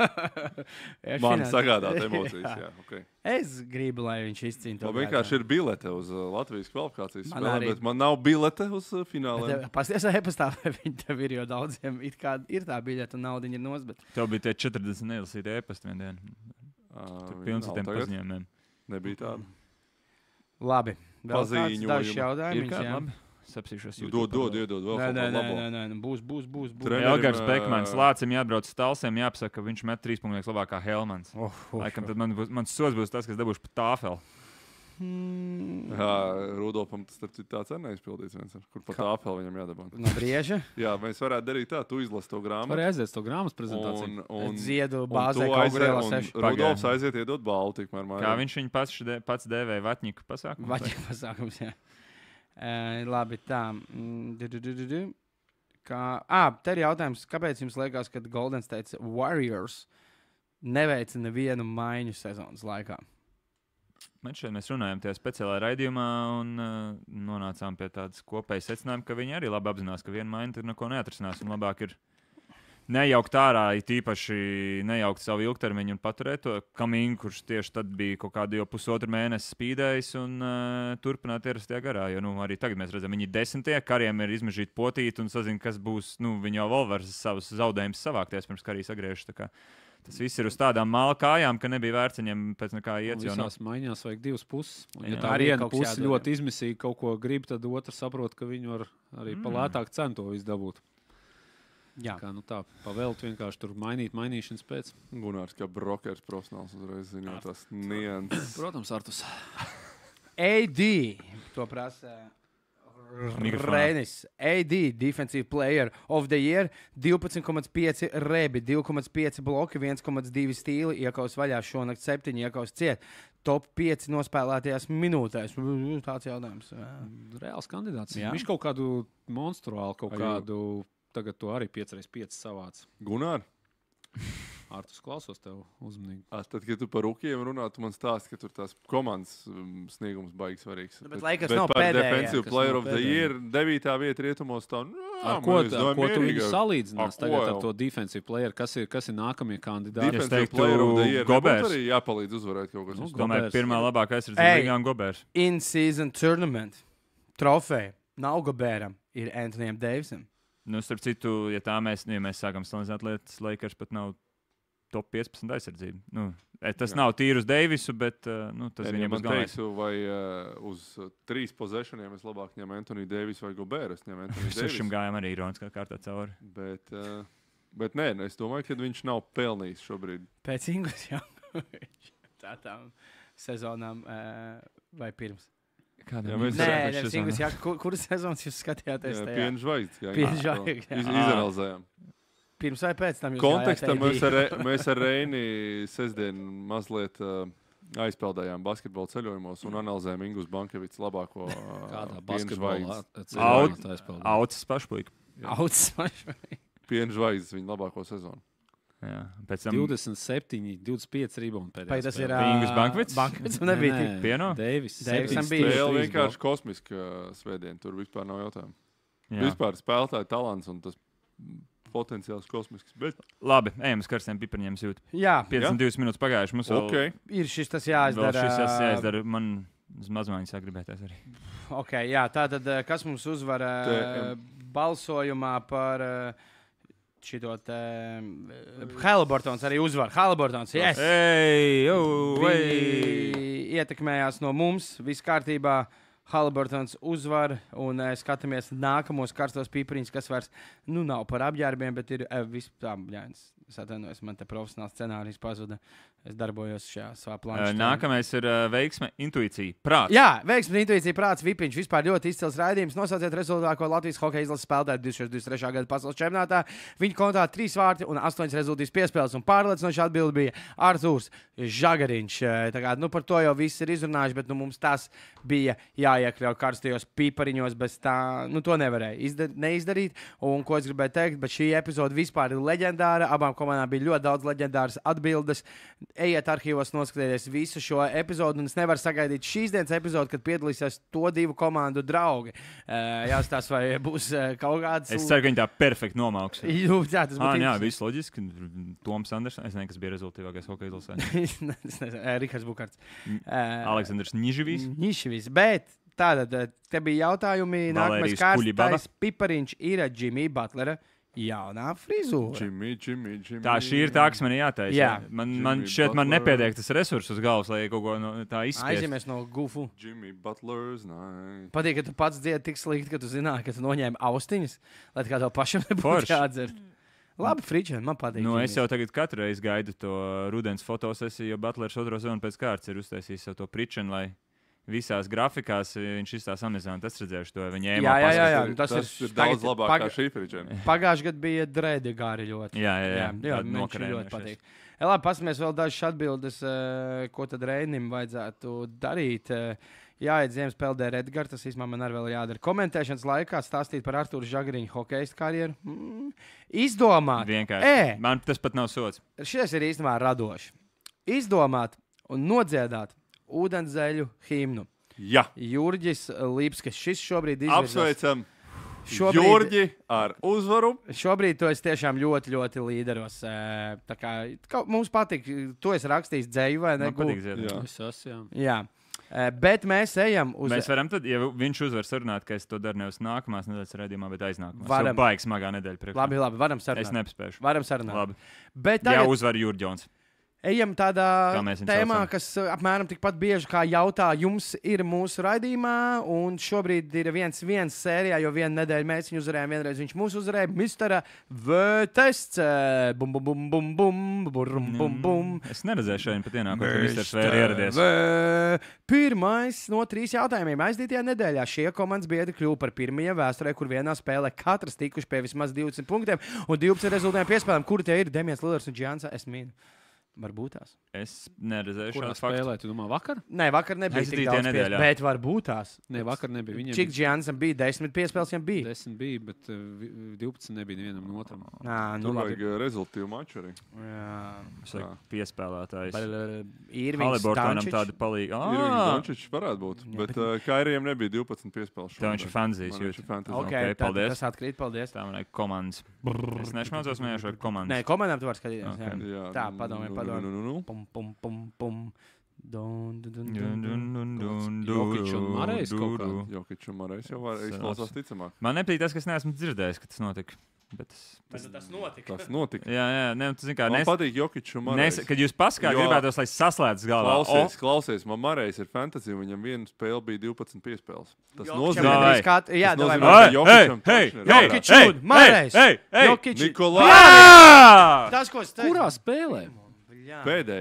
Man Finans- sagādāt emocijas. Jā, okay. Es gribu, lai viņš izcīnītu. Man vienkārši ir bilete uz uh, Latvijas kvalifikācijas Man spēlēm, arī. bet man nav bilete uz uh, fināliem. Pasties, e-pastā, vai viņi tev ir, jo daudziem it kā ir tā biļete un naudiņa ir nos, bet Tev bija tie četrdesmit nelasīti e-pasti vienā dienā. Ah, Tur viņa pilns nav ar tiem tagad. paziņojumiem. Nebija tāda. labi. Vēl kāds Paziņojumi. dažs Ir jautājums. kādi jā? labi? Sapsīšos Nu, YouTube. Dod, dod, iedod vēl Nē, kaut nē, ko nē, labo. nē, nē, būs, būs, būs. būs. Trenerim, Elgars ā, Bekmans, Lācim jāatbrauc uz Talsiem, jāpasaka, ka viņš met trīs punktus labāk kā Helmans. Oh, oh, Laikam tad man būs, mans sots būs tas, kas dabūšu pa tāfeli. Hmm. Jā, Rudolfam tas starp citu tāds arī neizpildīts viens, ar kur pat tāpēl viņam jādabā. No brieža. Jā, mēs varētu darīt tā, tu izlasi to grāmatu. Var aiziet uz to grāmatas prezentāciju. Un, un, Ziedu un bāzē tu kaut kur aiziet, ielā un seši. Rudolfs aiziet iedot balvu tikmēr mājā. Kā viņš viņu pats, de, pats dēvēja vatņiku pasākumu? Vaļķa pasākums, jā. Uh, labi, tā. Mm, du, du, du, du, du. Kā... Ah, te ir jautājums, kāpēc jums liekas, ka Golden State Warriors neveica nevienu maiņu sezonas laikā? Man šeit mēs runājam tajā speciālajā raidījumā un uh, nonācām pie tādas kopējas secinājuma, ka viņi arī labi apzinās, ka viena maiņa tur neko neatrisinās un labāk ir nejaukt ārā, it īpaši nejaukt savu ilgtermiņu un paturēt to Kamīnu, kurš tieši tad bija kaut kādu jau pusotru mēnesi spīdējis un uh, turpināt ierastajā garā. Jo nu, arī tagad mēs redzam, viņi ir desmitie, kariem ir izmežīti potīti un sazina, kas būs. Nu, viņi jau vēl var savus zaudējumus savākties pirms karī sagriežas. Tas viss ir uz tādām māla kājām, ka nebija vērts viņiem pēc nekā iet. Jo, nu, Visās maiņās vajag divas puses. Un, ja Jā. tā Arī viena kaut kas puse jādod, ļoti izmisīgi kaut ko grib, tad otra saprot, ka viņi var arī Mm. mm. pa lētāku cenu to izdabūt. Jā. Kā nu tā, pavēlt vienkārši tur mainīt, mainīšanas pēc. Gunārs kā brokers profesionāls uzreiz zinot tās nianses. Protams, Artus. A D. To prasa Mikrofonā. Reinis. A D, Defensive Player of the Year. divpadsmit komats pieci rebi, divi komats pieci bloki, viens komats divi stīli. Iekaus vaļā šonakt septiņi, iekaus ciet. Top pieci nospēlētajās minūtēs. Tāds jautājums. Jā. Reāls kandidāts. Jā. Jā. Viņš kaut kādu monstruālu, kaut Ai, kādu, tagad to arī pieci reizes pieci savāc. Gunār, Artus, klausos tev uzmanīgi. ah, tad, kad tu par rūkiem runā, tu man stāsti, ka tur tās komandas um, sniegums baigs svarīgs. Nu, bet Lakers nav par pēdējie, Defensive kas Player nav of the pēdējie. Year devītā vieta rietumos tā. Nu, Ar ko, ar ko tu viņu salīdzinās Ar tagad ko ar jau? to defensive player? Kas ir, kas ir nākamie kandidāti? Def- Defensive teiktu, Player of the Year. Gobers. Nebūtu arī jāpalīdz uzvarēt kaut kas. Nu, es domāju, Gobers. pirmā labākā aizsardzība Ei. līgā un Gobers. In-season tournament. Trofeja. Nav Gobēram. Ir Antonijam Deivisam. Nu, starp citu, ja tā mēs, nu, ja mēs sākam salīdzināt lietas, Lakers pat nav top piecpadsmit aizsardzība. Nu, e, tas Jā. nav tīri uz Deivisu, bet uh, nu, tas Ja viņam man būs galvenais. teiktu, vai uh, uz uh, trīs possessioniem es labāk ņemu Antoniju Deivisu vai Goberu. Es ņemu Antoniju Mēs ar šim Deivisu. gājām arī ironiskā kārtā cauri. Bet, uh, bet nē, nu, es domāju, ka viņš nav pelnījis šobrīd. Pēc Ingūnas jau. Tā tām sezonām uh, vai pirms. Kādā Jā, mēs- Nē, redzam, nevis Ingūnas. Jā, kur, kuras sezonas jūs skatījāties? tajā? Piena zvaigznes. jā, Piena jā, zvaigznes, jā. iz- Izanalizējām. Pirms vai pēc tam jūs Kontekstā gājāt mēs A D? ar, Re- mēs ar Reini sestdien mazliet uh, aizpeldējām basketbola ceļojumos un analizējām Ingus Bankevits labāko Kādā piena basketbolā zvaigznes. Aucis pašplīk. Auts pašai. Piena zvaigznes viņa labāko sezonu. Jā, pēc tam divdesmit septiņi, divdesmit pieci rebound pēdējā. Vai tas ir spēlē. Ingus Bankvits? Bankvits nebija tik. Pieno? Deivis. Deivisam septiņi, bija. trīs, Spēle trīs vienkārši bal- kosmiska svētdiena. Tur vispār nav jautājumu. Jā. Vispār spēlētāja talants un tas potenciāls kosmisks. Bet, Labi, ejam uz karstiem piparņiem jūt. Jā, piecdesmit divas minūtes pagājuši. Mums vēl, okay. ir šis tas vēl jāizdara. šis jās jāizdara. Man uz mazmaiņas jāgribēties arī. Ok, jā, tātad, eh, kas mums uzvar eh, Te, em. balsojumā par eh, šito te eh, Haliburtons arī uzvar. Haliburtons, yes! Ei, jau, ei! Viņi ietekmējās no mums, viss kārtībā. Haliburtons uzvar un uh, skatāmies nākamos karstos pipariņus, kas vairs nu, nav par apģērbiem, bet ir uh, vispār bļāns. Es atvainojos, man te profesionāls scenārijs pazuda. Es darbojos šajā savā plānā. Nākamais ir uh, veiksme, intuīcija, prāts. Jā, veiksmi, intuīcija, prāts, vipiņš. Vispār ļoti izcils raidījums. Nosauciet rezultātu, ko Latvijas hokeja izlases spēlētāji divdesmit divdesmit trešā gada pasaules čempionātā. Viņa kontā trīs vārti un astoņas rezultātus piespēles. Un pārliecinoši atbildi bija Artūrs Žagariņš. Tā kā, nu, par to jau viss ir izrunājuši, bet nu, mums tas bija jāiekļauj karstajos pipariņos. Bez tā, nu, to nevarēja izdar, neizdarīt. Un ko es gribēju teikt, bet šī epizode vispār ir leģendāra. Abām komandām bija ļoti daudz leģendāras atbildes. Ejiet arhīvos, noskatieties visu šo epizodu. Un es nevaru sagaidīt šīs dienas epizodi, kad piedalīsies to divu komandu draugi. Uh, jāstāsta, vai būs uh, kaut kāds. Es ceru, ka viņi tā perfekti nomauks. Jū, jā, tas Ah, būtu jā, viss loģiski. Toms Andersons, es nezinu, kas bija rezultātīvākais hokeja izlasē. Es nezinu, uh, Rihards Bukarts. Uh, Aleksandrs Niživīs. Nišvis, bet tātad te bija jautājumi. Nākamais Valērijas Kuļibaba. kārtais pipariņš ir Jimmy Butlera jaunā frizūra. Jimmy, Jimmy, Jimmy. Tā šī ir tā, kas man jātaisa. Jā. Man, Jimmy man šķiet, man Butler. nepietiek tas resurss uz galvas, lai kaut ko no tā izspiestu. Aizīmies no gufu. Jimmy Butler's night. Patīk, ka tu pats dziedi tik slikti, ka tu zināji, ka tu noņēmi austiņas, lai tā kā tev pašam nebūtu Forši. jāatdzer. Labi, Fričēn, man patīk. Nu, es Jimmys. jau tagad katru reizi gaidu to rudens fotosesiju, jo Butlers otro sezonu pēc kārtas ir uztaisījis jau to pričenu, lai visās grafikās viņš izstās Amazon. Tas redzējuši to viņa Jā, jā, jā, jā. Tas, Tas tas ir ir daudz tagad- labāk paga- kā šī fričēna. Pagājušajā gadā bija drēdi gari ļoti. Jā, jā, jā. jā, jā Tāda man šī nokarējuma ļoti šis. patīk. Ja, labi, paskatīsimies vēl dažas atbildes, eh, ko tad Reinim vajadzētu darīt. Eh, Jāiet Ziemassvētku Redgars, tas īstenībā man arī vēl jādara. Komentēšanas laikā stāstīt par Artūru Žagariņu hokeja karjeru. Mm. Izdomāt. Vienkārši. E, Man tas pat nav sots. šis ir īstenībā radošs. Izdomāt un nodziedāt ūdenszeļu himnu. Jā, Jurģis Līpskis, šis šobrīd izvirzās. apsveicam Šobrīd- Jurģi ar uzvaru. Šobrīd tu esi tiešām ļoti, ļoti līderos. eh, tā kā, kaut- Mums patīk, tu esi rakstījis dzēju vai ne? Man patīk Jā. dziedāt. Es esmu, jā. Jā, Eh, bet mēs ejam uz. Mēs varam tad, ja viņš uzvar sarunāt, ka es to daru nevis nākamās nedēļas raidījumā, bet aiznākamās. Varam. Varam. Baigs smagā nedēļa priekšā. Labi, labi, varam Es sarunāt. nespēšu. Varam sarunāt. Labi. Bet Jā, tagad uzvar Jurģons. ejam tādā Kā mēs viņu tēmā, saucam? kas eh, apmēram tikpat bieži kā jautā jums ir mūsu raidījumā. Un šobrīd ir viens viens sērijā, jo vienu nedēļu mēs viņu uzvarējām, vienreiz viņš mūs uzvarēja. mister Vērtests. Bum, bum, bum, bum, bum, bum, bum, bum. Es neredzēju šeit pat ienākot, ka misters Vēr ieradies. V. Pirmais no trīs jautājumiem. Aizdītajā nedēļā šie komandas biedri kļuva par pirmajiem vēsturē, kur vienā spēlē katrs tikuši pie vismaz divdesmit punktiem un divdesmit rezultātiem piespēlēm. Kur tie ir? Demians Lillards un Džāns Esmīna. Varbūt tās. Es neredzēju Kurā šādu faktu. spēlē? Tu domā vakar? Nē, vakar nebija tik Aizdītajā daudz piespēles, nedēļā. bet varbūt tās. Nē, vakar nebija. Viņiem Cik Džānsam bija? Desmit piespēles viņam bija. desmit bija, bet uh, vi- divpadsmit nebija nevienam no otram. Nā, nu Tur labi. vajag eh, rezultīvu maču arī. Jā. Es saku, piespēlētājs. Irvings Haliburtonam Stančič. tāda palīga. Ir Ah! Dončičs varētu būt. Jā, Bet bet- uh, Kairijam nebija divpadsmit piespēles. Tev viņš ir fanzijas Man viņš jūt. ir fantasy. Ok, Ok, tad paldies. tas atkrīt, paldies. Tā man ir komandas. Es nešmācos, man ir komandas. Nē, komandām tu vari skatīties. Ok. jā. Jā, Tā, padomē, nu, padomē. Nu, nu, nu, nu. Pum, pum, pum, pum. Dun, dun, dun, Dun, dun, dun, dun. dun, dun, Jokić un du, Marejs kaut du, kā. du. Jokić un Marais jau var izklausās ticamāk. Man nepatīk tas, ka es neesmu dzirdējis, ka tas notika. Bet tas, Bet nu tas notika. Tas notika. jā, jā, ne, tu zini kā, Man nes, patīk Jokić un Marais. nes, kad jūs paskatāt, Jo- gribētos, lai saslēdzas galvā. Klausies, klausies, man Marais ir fantasy, un viņam viena spēle bija divpadsmit piespēles. Tas Jokićam nozīmē, Davai. gandrīz kat- Jā, Tas davai, nozīmē, Marais. ka Jokićam hei, taču hei, ir Jokić hei, un Marais. hei, hei. Jokić. Nikolai! Jā! Tas, ko es teicu. Kurā spēlē? Bļā. Pēdējā.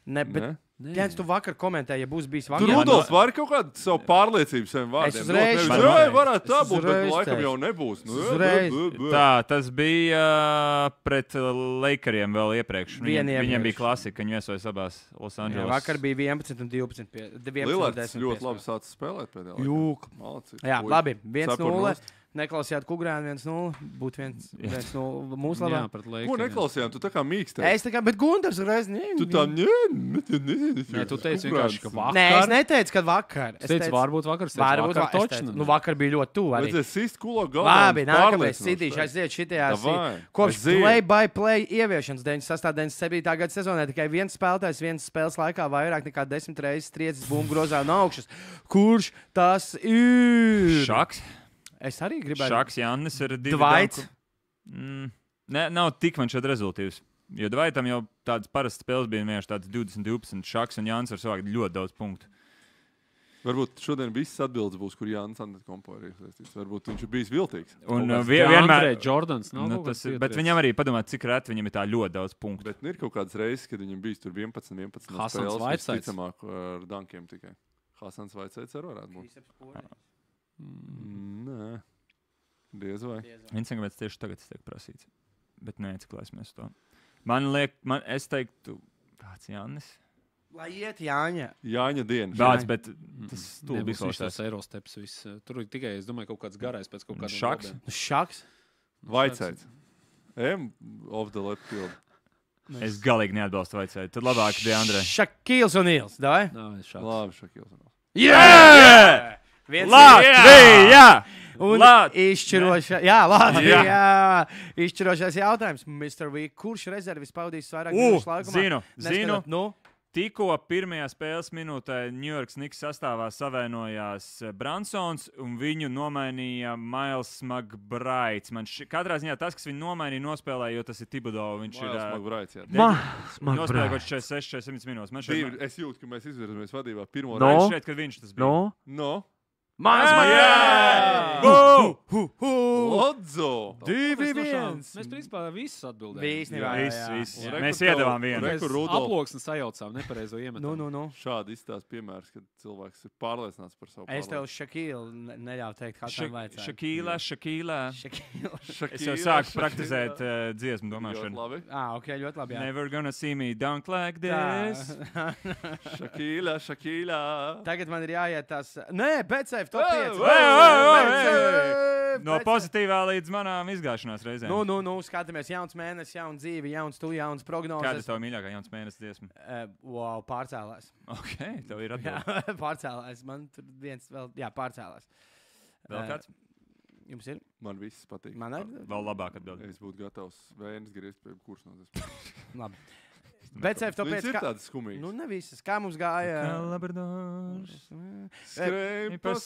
Ne, bet, Ne? Jānis, tu vakar komentēji, ja būs bijis Tu vakar. Rudolfs var kaut kādu savu pārliecību saviem vārdiem. uzreiz dot, teikšu. nevis, "Ej, varētu tā Es būt, bet uzreiz laikam teikšu. jau nebūs. Nu, jā, Uzreiz. bē, bē, bē. Tā, tas bija uh, pret Lakeriem vēl iepriekš. Vien Viņam, viņam iepriekš. bija klasika, viņi viesojas abās Losandželosā. Jā, vakar bija vienpadsmit un divpadsmit. Pie, vienpadsmit un Lillards desmit ļoti piespēlē. labi sācis spēlēt pēdējā laikā. Jūk. Malacis. Jā, Puiši. labi. viens nulle. Cepur nost. Neklausījāt Kugrēnu viens nulle. Būtu viens nulle mūsu labā. Jā, pret Lakeriem. Ko neklausījām? Tu tā kā mīkstē. Es tā kā, bet Gundars reiz ne. Tu tā nē, Nē, tu teici vienkārši, ka vakar. Nē, es neteicu, ka vakar. Es teicu, varbūt vakar. Es teicu, Varbūt vakar vakar. es točnu. teicu, Nu, vakar bija ļoti tuvu arī. Vajadzēja sist kulo galvā. Labi, un nākamais pārliecinoši citīšu teikt. aiziet šitajā. Davai, Kopš es zinu. play-by-play ieviešanas deviņdesmit sestā un deviņdesmit septītā gada sezonā tikai viens spēlētājs vienas spēles laikā vairāk nekā desmit reizes triecis bumbu grozā no augšas. Kurš tas ir? Šaks. Es arī gribēju. Šaks Jannis ir divi. Dvaits. danku- Mm, ne, nav tik man šeit rezultīvs. Jo Dvaitam jau tādas parastas spēles bija vienkārši tādas divdesmit, divpadsmit. Šaks un Jānis var savākt ļoti daudz punktu. Varbūt šodien viss atbildes būs, kur Jānis Antetokounmpo ir iesaistīts. Varbūt viņš ir bijis viltīgs. Un Kaut uh, kāds- vie- Jā, vienmēr. Andrej Jordans nav Nu, kaut tas, kāds ir- bet pietriecis. viņam arī padomā, cik reti viņam ir tā ļoti daudz punktu. Bet ir kaut kādas reizes, kad viņam bijis tur vienpadsmit, vienpadsmit no Hasans spēles. Vaitsaits. Visticamāk ar dankiem tikai. Hasans Vaitsaits arī varētu būt. Mm, Nē. Diez vai. Viņš vienkārši tieši tagad tiek prasīts. Bet neatklāsimies to. Man liekas, man, es teiktu, kāds Jānis. Lai iet Jāņa. Jāņa diena. Bāc, bet Mm, tas Nebūs stulbi viņš tās izklausās. Eirosteps viss. Tur ir tikai, es domāju, kaut kāds garais pēc kaut kādiem Šaks? lobiem. Šaks. Vaitsaits. Ejam off the left field. Es galīgi neatbalstu Vaicēju. Tad labāk bija Andrei. Šakils un Nils. Davai? Nā, Šaks. Labi, Šakils. Jā! Viens Latvija! Un Lat- izšķirošais, jā, Latvija, Jā. jā. Izšķirošais jautājums. mister V, kurš rezervis paudīs vairāk U, minūšu laikumā? zinu, zinu. Neskatot, Nu, Tikko pirmajā spēles minūtē New York Knicks sastāvā savienojās Bransons un viņu nomainīja Miles McBrides. Man ši, katrā ziņā tas, kas viņu nomainīja, nospēlēja, jo tas ir Thibodeau. Viņš ir ā, Magbraits, jā. nospēlējis kaut četrdesmit seši, četrdesmit septiņas minūtes. Man šeit, Divi, es jūtu, ka mēs izvirzamies vadībā pirmo No. reizi. man šeit, kad viņš tas bija. No, No. Mans Jā! hu, hu, hu. Lodzo! Divi Mēs tiešām- viens. Mēs principā visus atbildējām. Īstenībā, jā, Viss, jā. viss. Un Mēs rekur tev- iedavām vienu. rekur Mēs Rudolf. aploksni sajaucām, nepareizo iemetu. Nu, nu, nu. Šādi izstāsta piemērs, kad cilvēks ir pārliecināts par savu Es tev pārliecību. Šakilu ne- neļauju teikt, kā tam vajadzētu. Šakīlā, Šakīlā. Šakila. Es jau sāku praktizēt uh, dziesmu Ļoti domāšanu. labi. Ah, ok, ļoti labi. Jā. Never gonna see me dunk like this. Tā. Šakīlā, Šakīlā. Tagad man ir jāiet tas. Nē, Betsēf, top Ej, pieci. ej, Betsēf, No Betsēf. pozitīvā līdz manām izgāšanās reizēm. Nu, nu, nu, skatāmies, jauns mēnesis, jauns dzīve, jauns tu, jauns Kāda ir prognozes. tava mīļākā jauns mēnesis dziesma? Uh, wow, pārcēlās. Ok, tev ir Jā, atbilde. pārcēlās. Man tur viens vēl, jā, pārcēlās. Vēl Eh, kāds? Jums ir? Man viss patīk. Man ir? Vēl labāk atbilde. Es būtu gatavs vējas griezt pie kuras no tas. Labi. Betsēf, top Viņas pieci. ir Kā... tādas skumīgas. Nu, ne visas. Kā mums gāja? Labradors. Skrēj Pa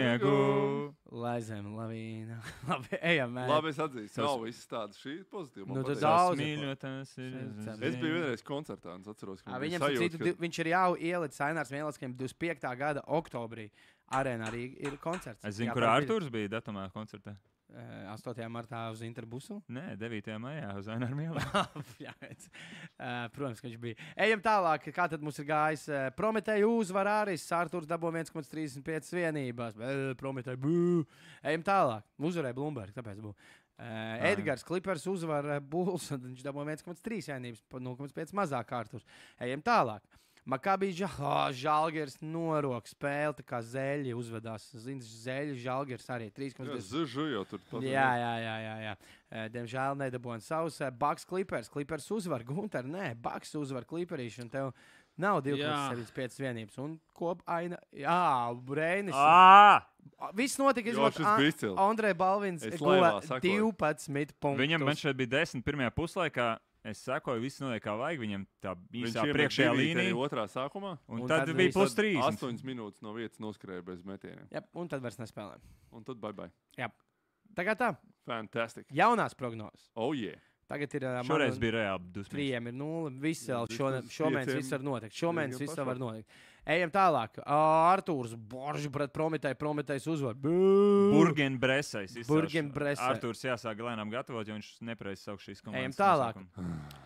sniegu. Lai zem, lavīna. Labi, ejam. ē. Labi, es atzīstu. Tas- Nav viss tāds. Šī ir pozitīva. Nu, Man tad patīk. daudz. Mīļotās ir. Es Es biju vienreiz koncertā un es atceros, ka Ā, man bija Viņam, starp sajūta, citu, ka- di- viņš ir jau ielicis Ainārs Mielaskiem divdesmit piektā gada oktobrī. Arēnā arī ir koncerts. Es zinu, Jā, kur par vidi- Artūrs bija datumā koncertā. Eh, astotajā martā uz Interbusu. Nē, devītajā maijā uz Aināru Mielu. Jā, redz. Eh, protams, ka viņš bija. Ejam tālāk. Kā tad mums ir gājis? Eh, Prometēju uzvar arī. Sārtūrs dabū viens komats trīsdesmit pieci vienībās. Eh, Prometēju bū. Ejam tālāk. Uzvarēja Bloomberg, tāpēc bū. Uh, Edgars Klipers uzvar Bulls, un viņš dabū viens komats trīs vienības, pa nulle komats pieci mazāk kārtus. Ejam tālāk. Makabī ža Žalgiris norok spēli, tā kā Zeļi uzvedās. Zini, Zeļi Žalgiris arī trīs komats Jā, pieci. Zužu jau tur pat. Jā, jā, jā, jā, jā. Eh, Diemžēl nedabūjām savus. eh, Baks Clippers, Clippers uzvar, Gunter, nē, Baks uzvar Clipperīšu, un tev nav divi komats septiņdesmit pieci vienības. Un kop aina, jā, Breinis. Ā! Viss notika, Jo, izņemot šis bija izcils. Andrej Balvins, Es guva laivā sakoju. divpadsmit punktus. Viņam man šeit bija desmit pirmajā puslaikā. Es sekoju, viss notiek kā vajag. Viņam tā Viņš īsā iemet priekšējā divīteni līnija. Otrā sākumā. Un, Un tad, tad bija viss- plus trīs. astoņas minūtes no vietas noskrēja bez metieniem. Jā, un tad vairs nespēlēm. Un tad bye bye. Tagad tā, Fantastic. jaunās prognozes. Oh, yeah. Tagad ir uh, Šoreiz bija reāli dusmīgs. Trījiem ir nulle. Viss vēl Jā, šo, vismaz šomēnes pieciem viss var notikt. Šomēnes diezgan viss vēl var pašlaik. notikt. Ejam tālāk. Artūrs Boržs pret Prometēju. Prometējs uzvar. Bū! Burgen Bresais. Burgen Bresai. Artūrs jāsāk lēnām gatavot, jo viņš nepareizi sauk šīs komandas. Ejam tālāk. nosaukumu.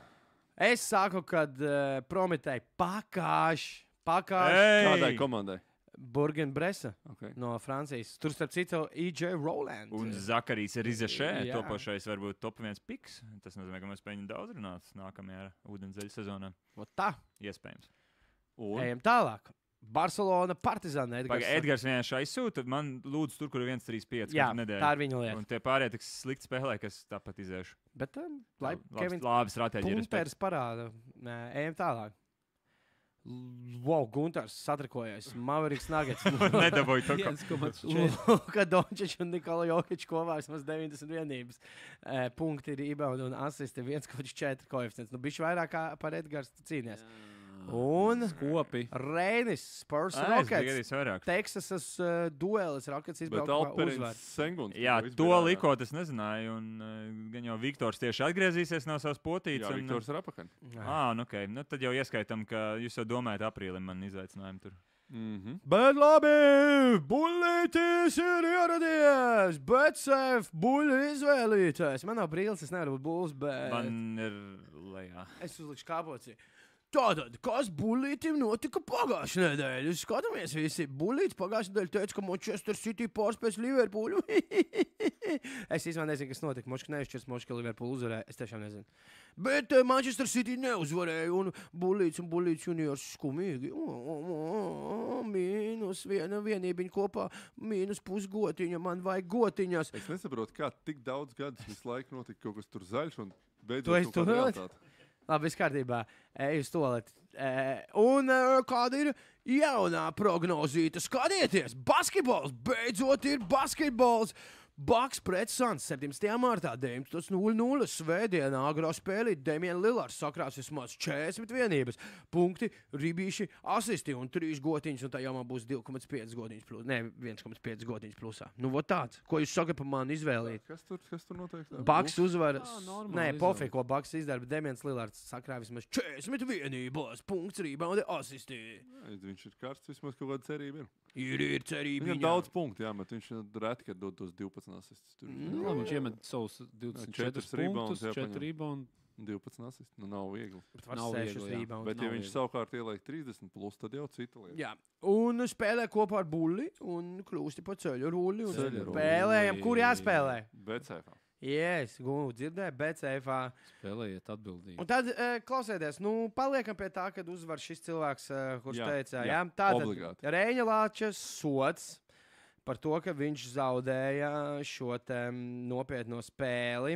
Es saku, kad uh, Prometēji pakāš, pakāš Kādai komandai? Burgen Bresa Okay. no Francijas. Tur, starp citu, E J Rowland. Un Zakarīs Rizešē, Jā. topošais varbūt top viens piks. Tas nozīmē, ka mēs spējam daudz runāt nākamajā ūdenszeļa sezonā. Ot tā, Iespējams. Un? ejam tālāk. Barcelona, Partizāna. Paga, Edgars vienkārši aizsūta. Man lūdzu, tur, kur ir viens trīs pieci Jā, nedēļa. tā ir viņa lieta. Un tie pārējie tik slikti spēlē, kas tāpat izēšu. Bet, um, lai Labs- Kevins Labi stratēģija. Punters parāda. Nē, ejam tālāk. L- Wow, Gunters satrakojies. Mavericks Nuggets. Nedabūju to, ko. viens komats četri. Luka Dončičs un Nikola Jokic kopā vismaz deviņdesmit vienības. E, punkti, rebound un asisti viens komats četri koeficients. Nu, bišķi vairāk kā par Edgars tu cīnies. Un Kopi. Reinis, Spurs Ā, es Rockets. gaidīju vairāk. Teksasas uh, duelis Rockets Bet izbrauka Alperins uzvar. Senguns. Jā, tikko to izbīra ārā. likot es nezināju. Un uh, gan jau Viktors tieši atgriezīsies no savas potītes. Jā, un, Viktors ir apakaļ. Ah, nu, okay. Nu, tad jau ieskaitam, ka jūs jau domājat aprīlim man izaicinājumu tur. Mhm. Bet labi, buļļītis ir ieradies, bet safe buļļu izvēlīties. Man nav brīlis, es nevaru būt būs, bet Man ir lejā. es uzlikšu kāpocī. Tātad, kas buļļītim notika pagājušajā nedēļā? Skatāmies visi. Buļļītis pagājušajā nedēļā teica, ka Manchester City pārspēs Liverpoolu. Es īstenībā nezinu, kas notika. Moška neizšķirs, Moška Liverpoolu uzvarēja. Es tiešām nezinu. Bet uh, Manchester City neuzvarēja, un buļļītis un buļļītis juniors skumīgi. O, o, o, o, mīnus viena vienībiņa kopā, mīnus pusgotiņa, man vajag gotiņas. Es nesaprotu, kā tik daudz gadus visu laiku notika kaut kas tur zaļš un Tu beidzot esi kaut kāda tur? realitāte. Labi, viss kārtībā. Ej uz toleti. E, un e, kāda ir jaunā prognozīta? Skatieties, basketbols! Beidzot ir basketbols! Baks pret Suns septiņdesmitajā martā deviņpadsmit nulle nulle svētdienā agrā spēlī Damian Lillards sakrās vismaz četrdesmit vienības. Punkti, ribīši, asisti un trīs gotiņas, un tā jau man būs divi komats pieci gotiņas plus. Nē, viens komats pieci gotiņas plusā. Nu, vot tāds. Ko jūs sakat par mani izvēlīt? Kas tur, kas tur notiek? tā? Baks uzvaras. Ā, normāli Nē, izvēle. pofīgi, ko Baks izdara, bet Damians Lillards sakrāja vismaz četrdesmit vienībās. Punkts, rebound, asisti. Jā, viņš ir karsts, vismaz kaut kāda cerība ir. Ir, ir cerība. Viņam daudz punktu, jā, bet viņš reti, kad dod tos divpadsmit asistus. Tur Mm. Nu, labi, viņš iemet savus divdesmit četrus četras rebounds punktus, jāpaņem. četri rebound. divpadsmit asistus. Nu, nav viegli. Nav viegli, jā. rebound. Bet, ja nav viņš viegli. savukārt ieliek trīsdesmit plus, tad jau cita lieta. Jā, un spēlē kopā ar bulli un kļūsti pa ceļu rulli. Un Ceļu rulli. spēlējam, kur jāspēlē. Bet sēfā. Yes, gūnu dzirdēju, bet ceifā. Spēlējiet atbildīgi. Un tad, uh, klausieties, nu, paliekam pie tā, kad uzvar šis cilvēks, uh, kurš Jā, teica, jā, jā, tātad obligāti. Reņa Lāča sots par to, ka viņš zaudēja šo te mm, nopietno spēli.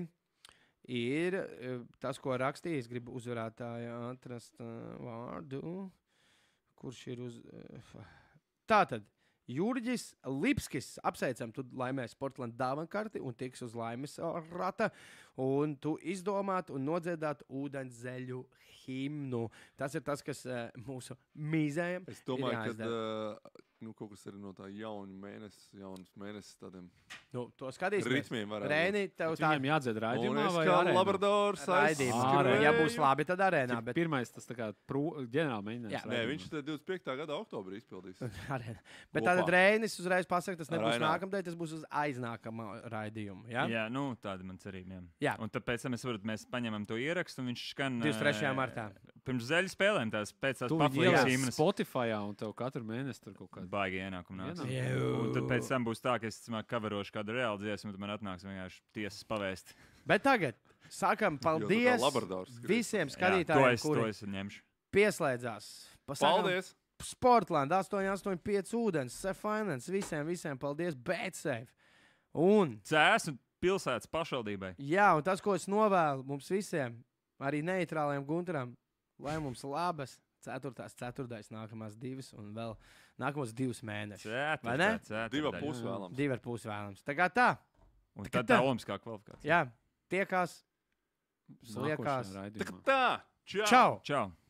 Ir uh, tas, ko rakstījis, gribu uzvarētāju atrast uh, vārdu, kurš ir uz... Uh, tātad. Jurģis Lipskis, apsveicam, tu laimēsi Portland dāvankarti un tiks uz laimes uh, rata, un tu izdomāt un nodziedāt ūdenszeļu himnu. Tas ir tas, kas uh, mūsu mīzējam. Es domāju, ka jāizdara. uh, nu, kaut kas ir no tā jauna mēnesis, jaunas mēnesis tādiem Nu, to skatīsimies. ritmiem varētu. Rēni, tev Bet tā Viņam jādzird Un raidījumā es vai kā arēnā? Labradors raidījums. Ārē. Ja būs labi, tad arēnā. Cik Bet... Pirmais tas tā kā ģenerāli mēģinājums. Jā. Nē, viņš tad divdesmit piektā gada oktobrī izpildīs. arēnā. Bet Kopā. tātad Rēnis uzreiz pasaka, tas nebūs Rainā. nākamdēļ, tas būs uz aiznākamā raidījuma. Ja? Jā, nu, tāda man cerība. Jā. Jā. Un tāpēc mēs, varat, mēs paņemam to ierakstu, un viņš skan divdesmit trešajā ē, martā. Pirms zeļu spēlēm, tās pēc tās Tu papildus ieliec himnas. Spotify un tev katru mēnesi tur kaut kāda. Baigi ienākumi nāks. Ienākumi. Jū. Un tad pēc tam būs tā, ka es cimā, kaverošu kādu reālu dziesmu, un tad man atnāks vienkārši tiesas pavēst. Bet tagad sakam paldies Labradors skrien. visiem Jā, to skatītājiem, es, to kuri es ņemšu. pieslēdzās. Pasakam, Paldies! Sportland astoņi astoņi pieci ūdens, Safe Finance, visiem, visiem paldies, bet safe. Un, Cēs un pilsētas pašvaldībai. jā, un tas, ko es novēlu mums visiem, arī neitrālajiem Gunteram, lai mums labas ceturtās, ceturtais, nākamās divas un vēl nākamos divus mēnešus. Vai ne? Divi ap pus vēlams. Divi ar pus vēlams. Tā kā tā, Un Tā kā tad tā tā. olimpiskā kvalifikācija. jā, tiekās, Nākošajā sliekās. raidījumā. Tā! Čau! Čau! Čau!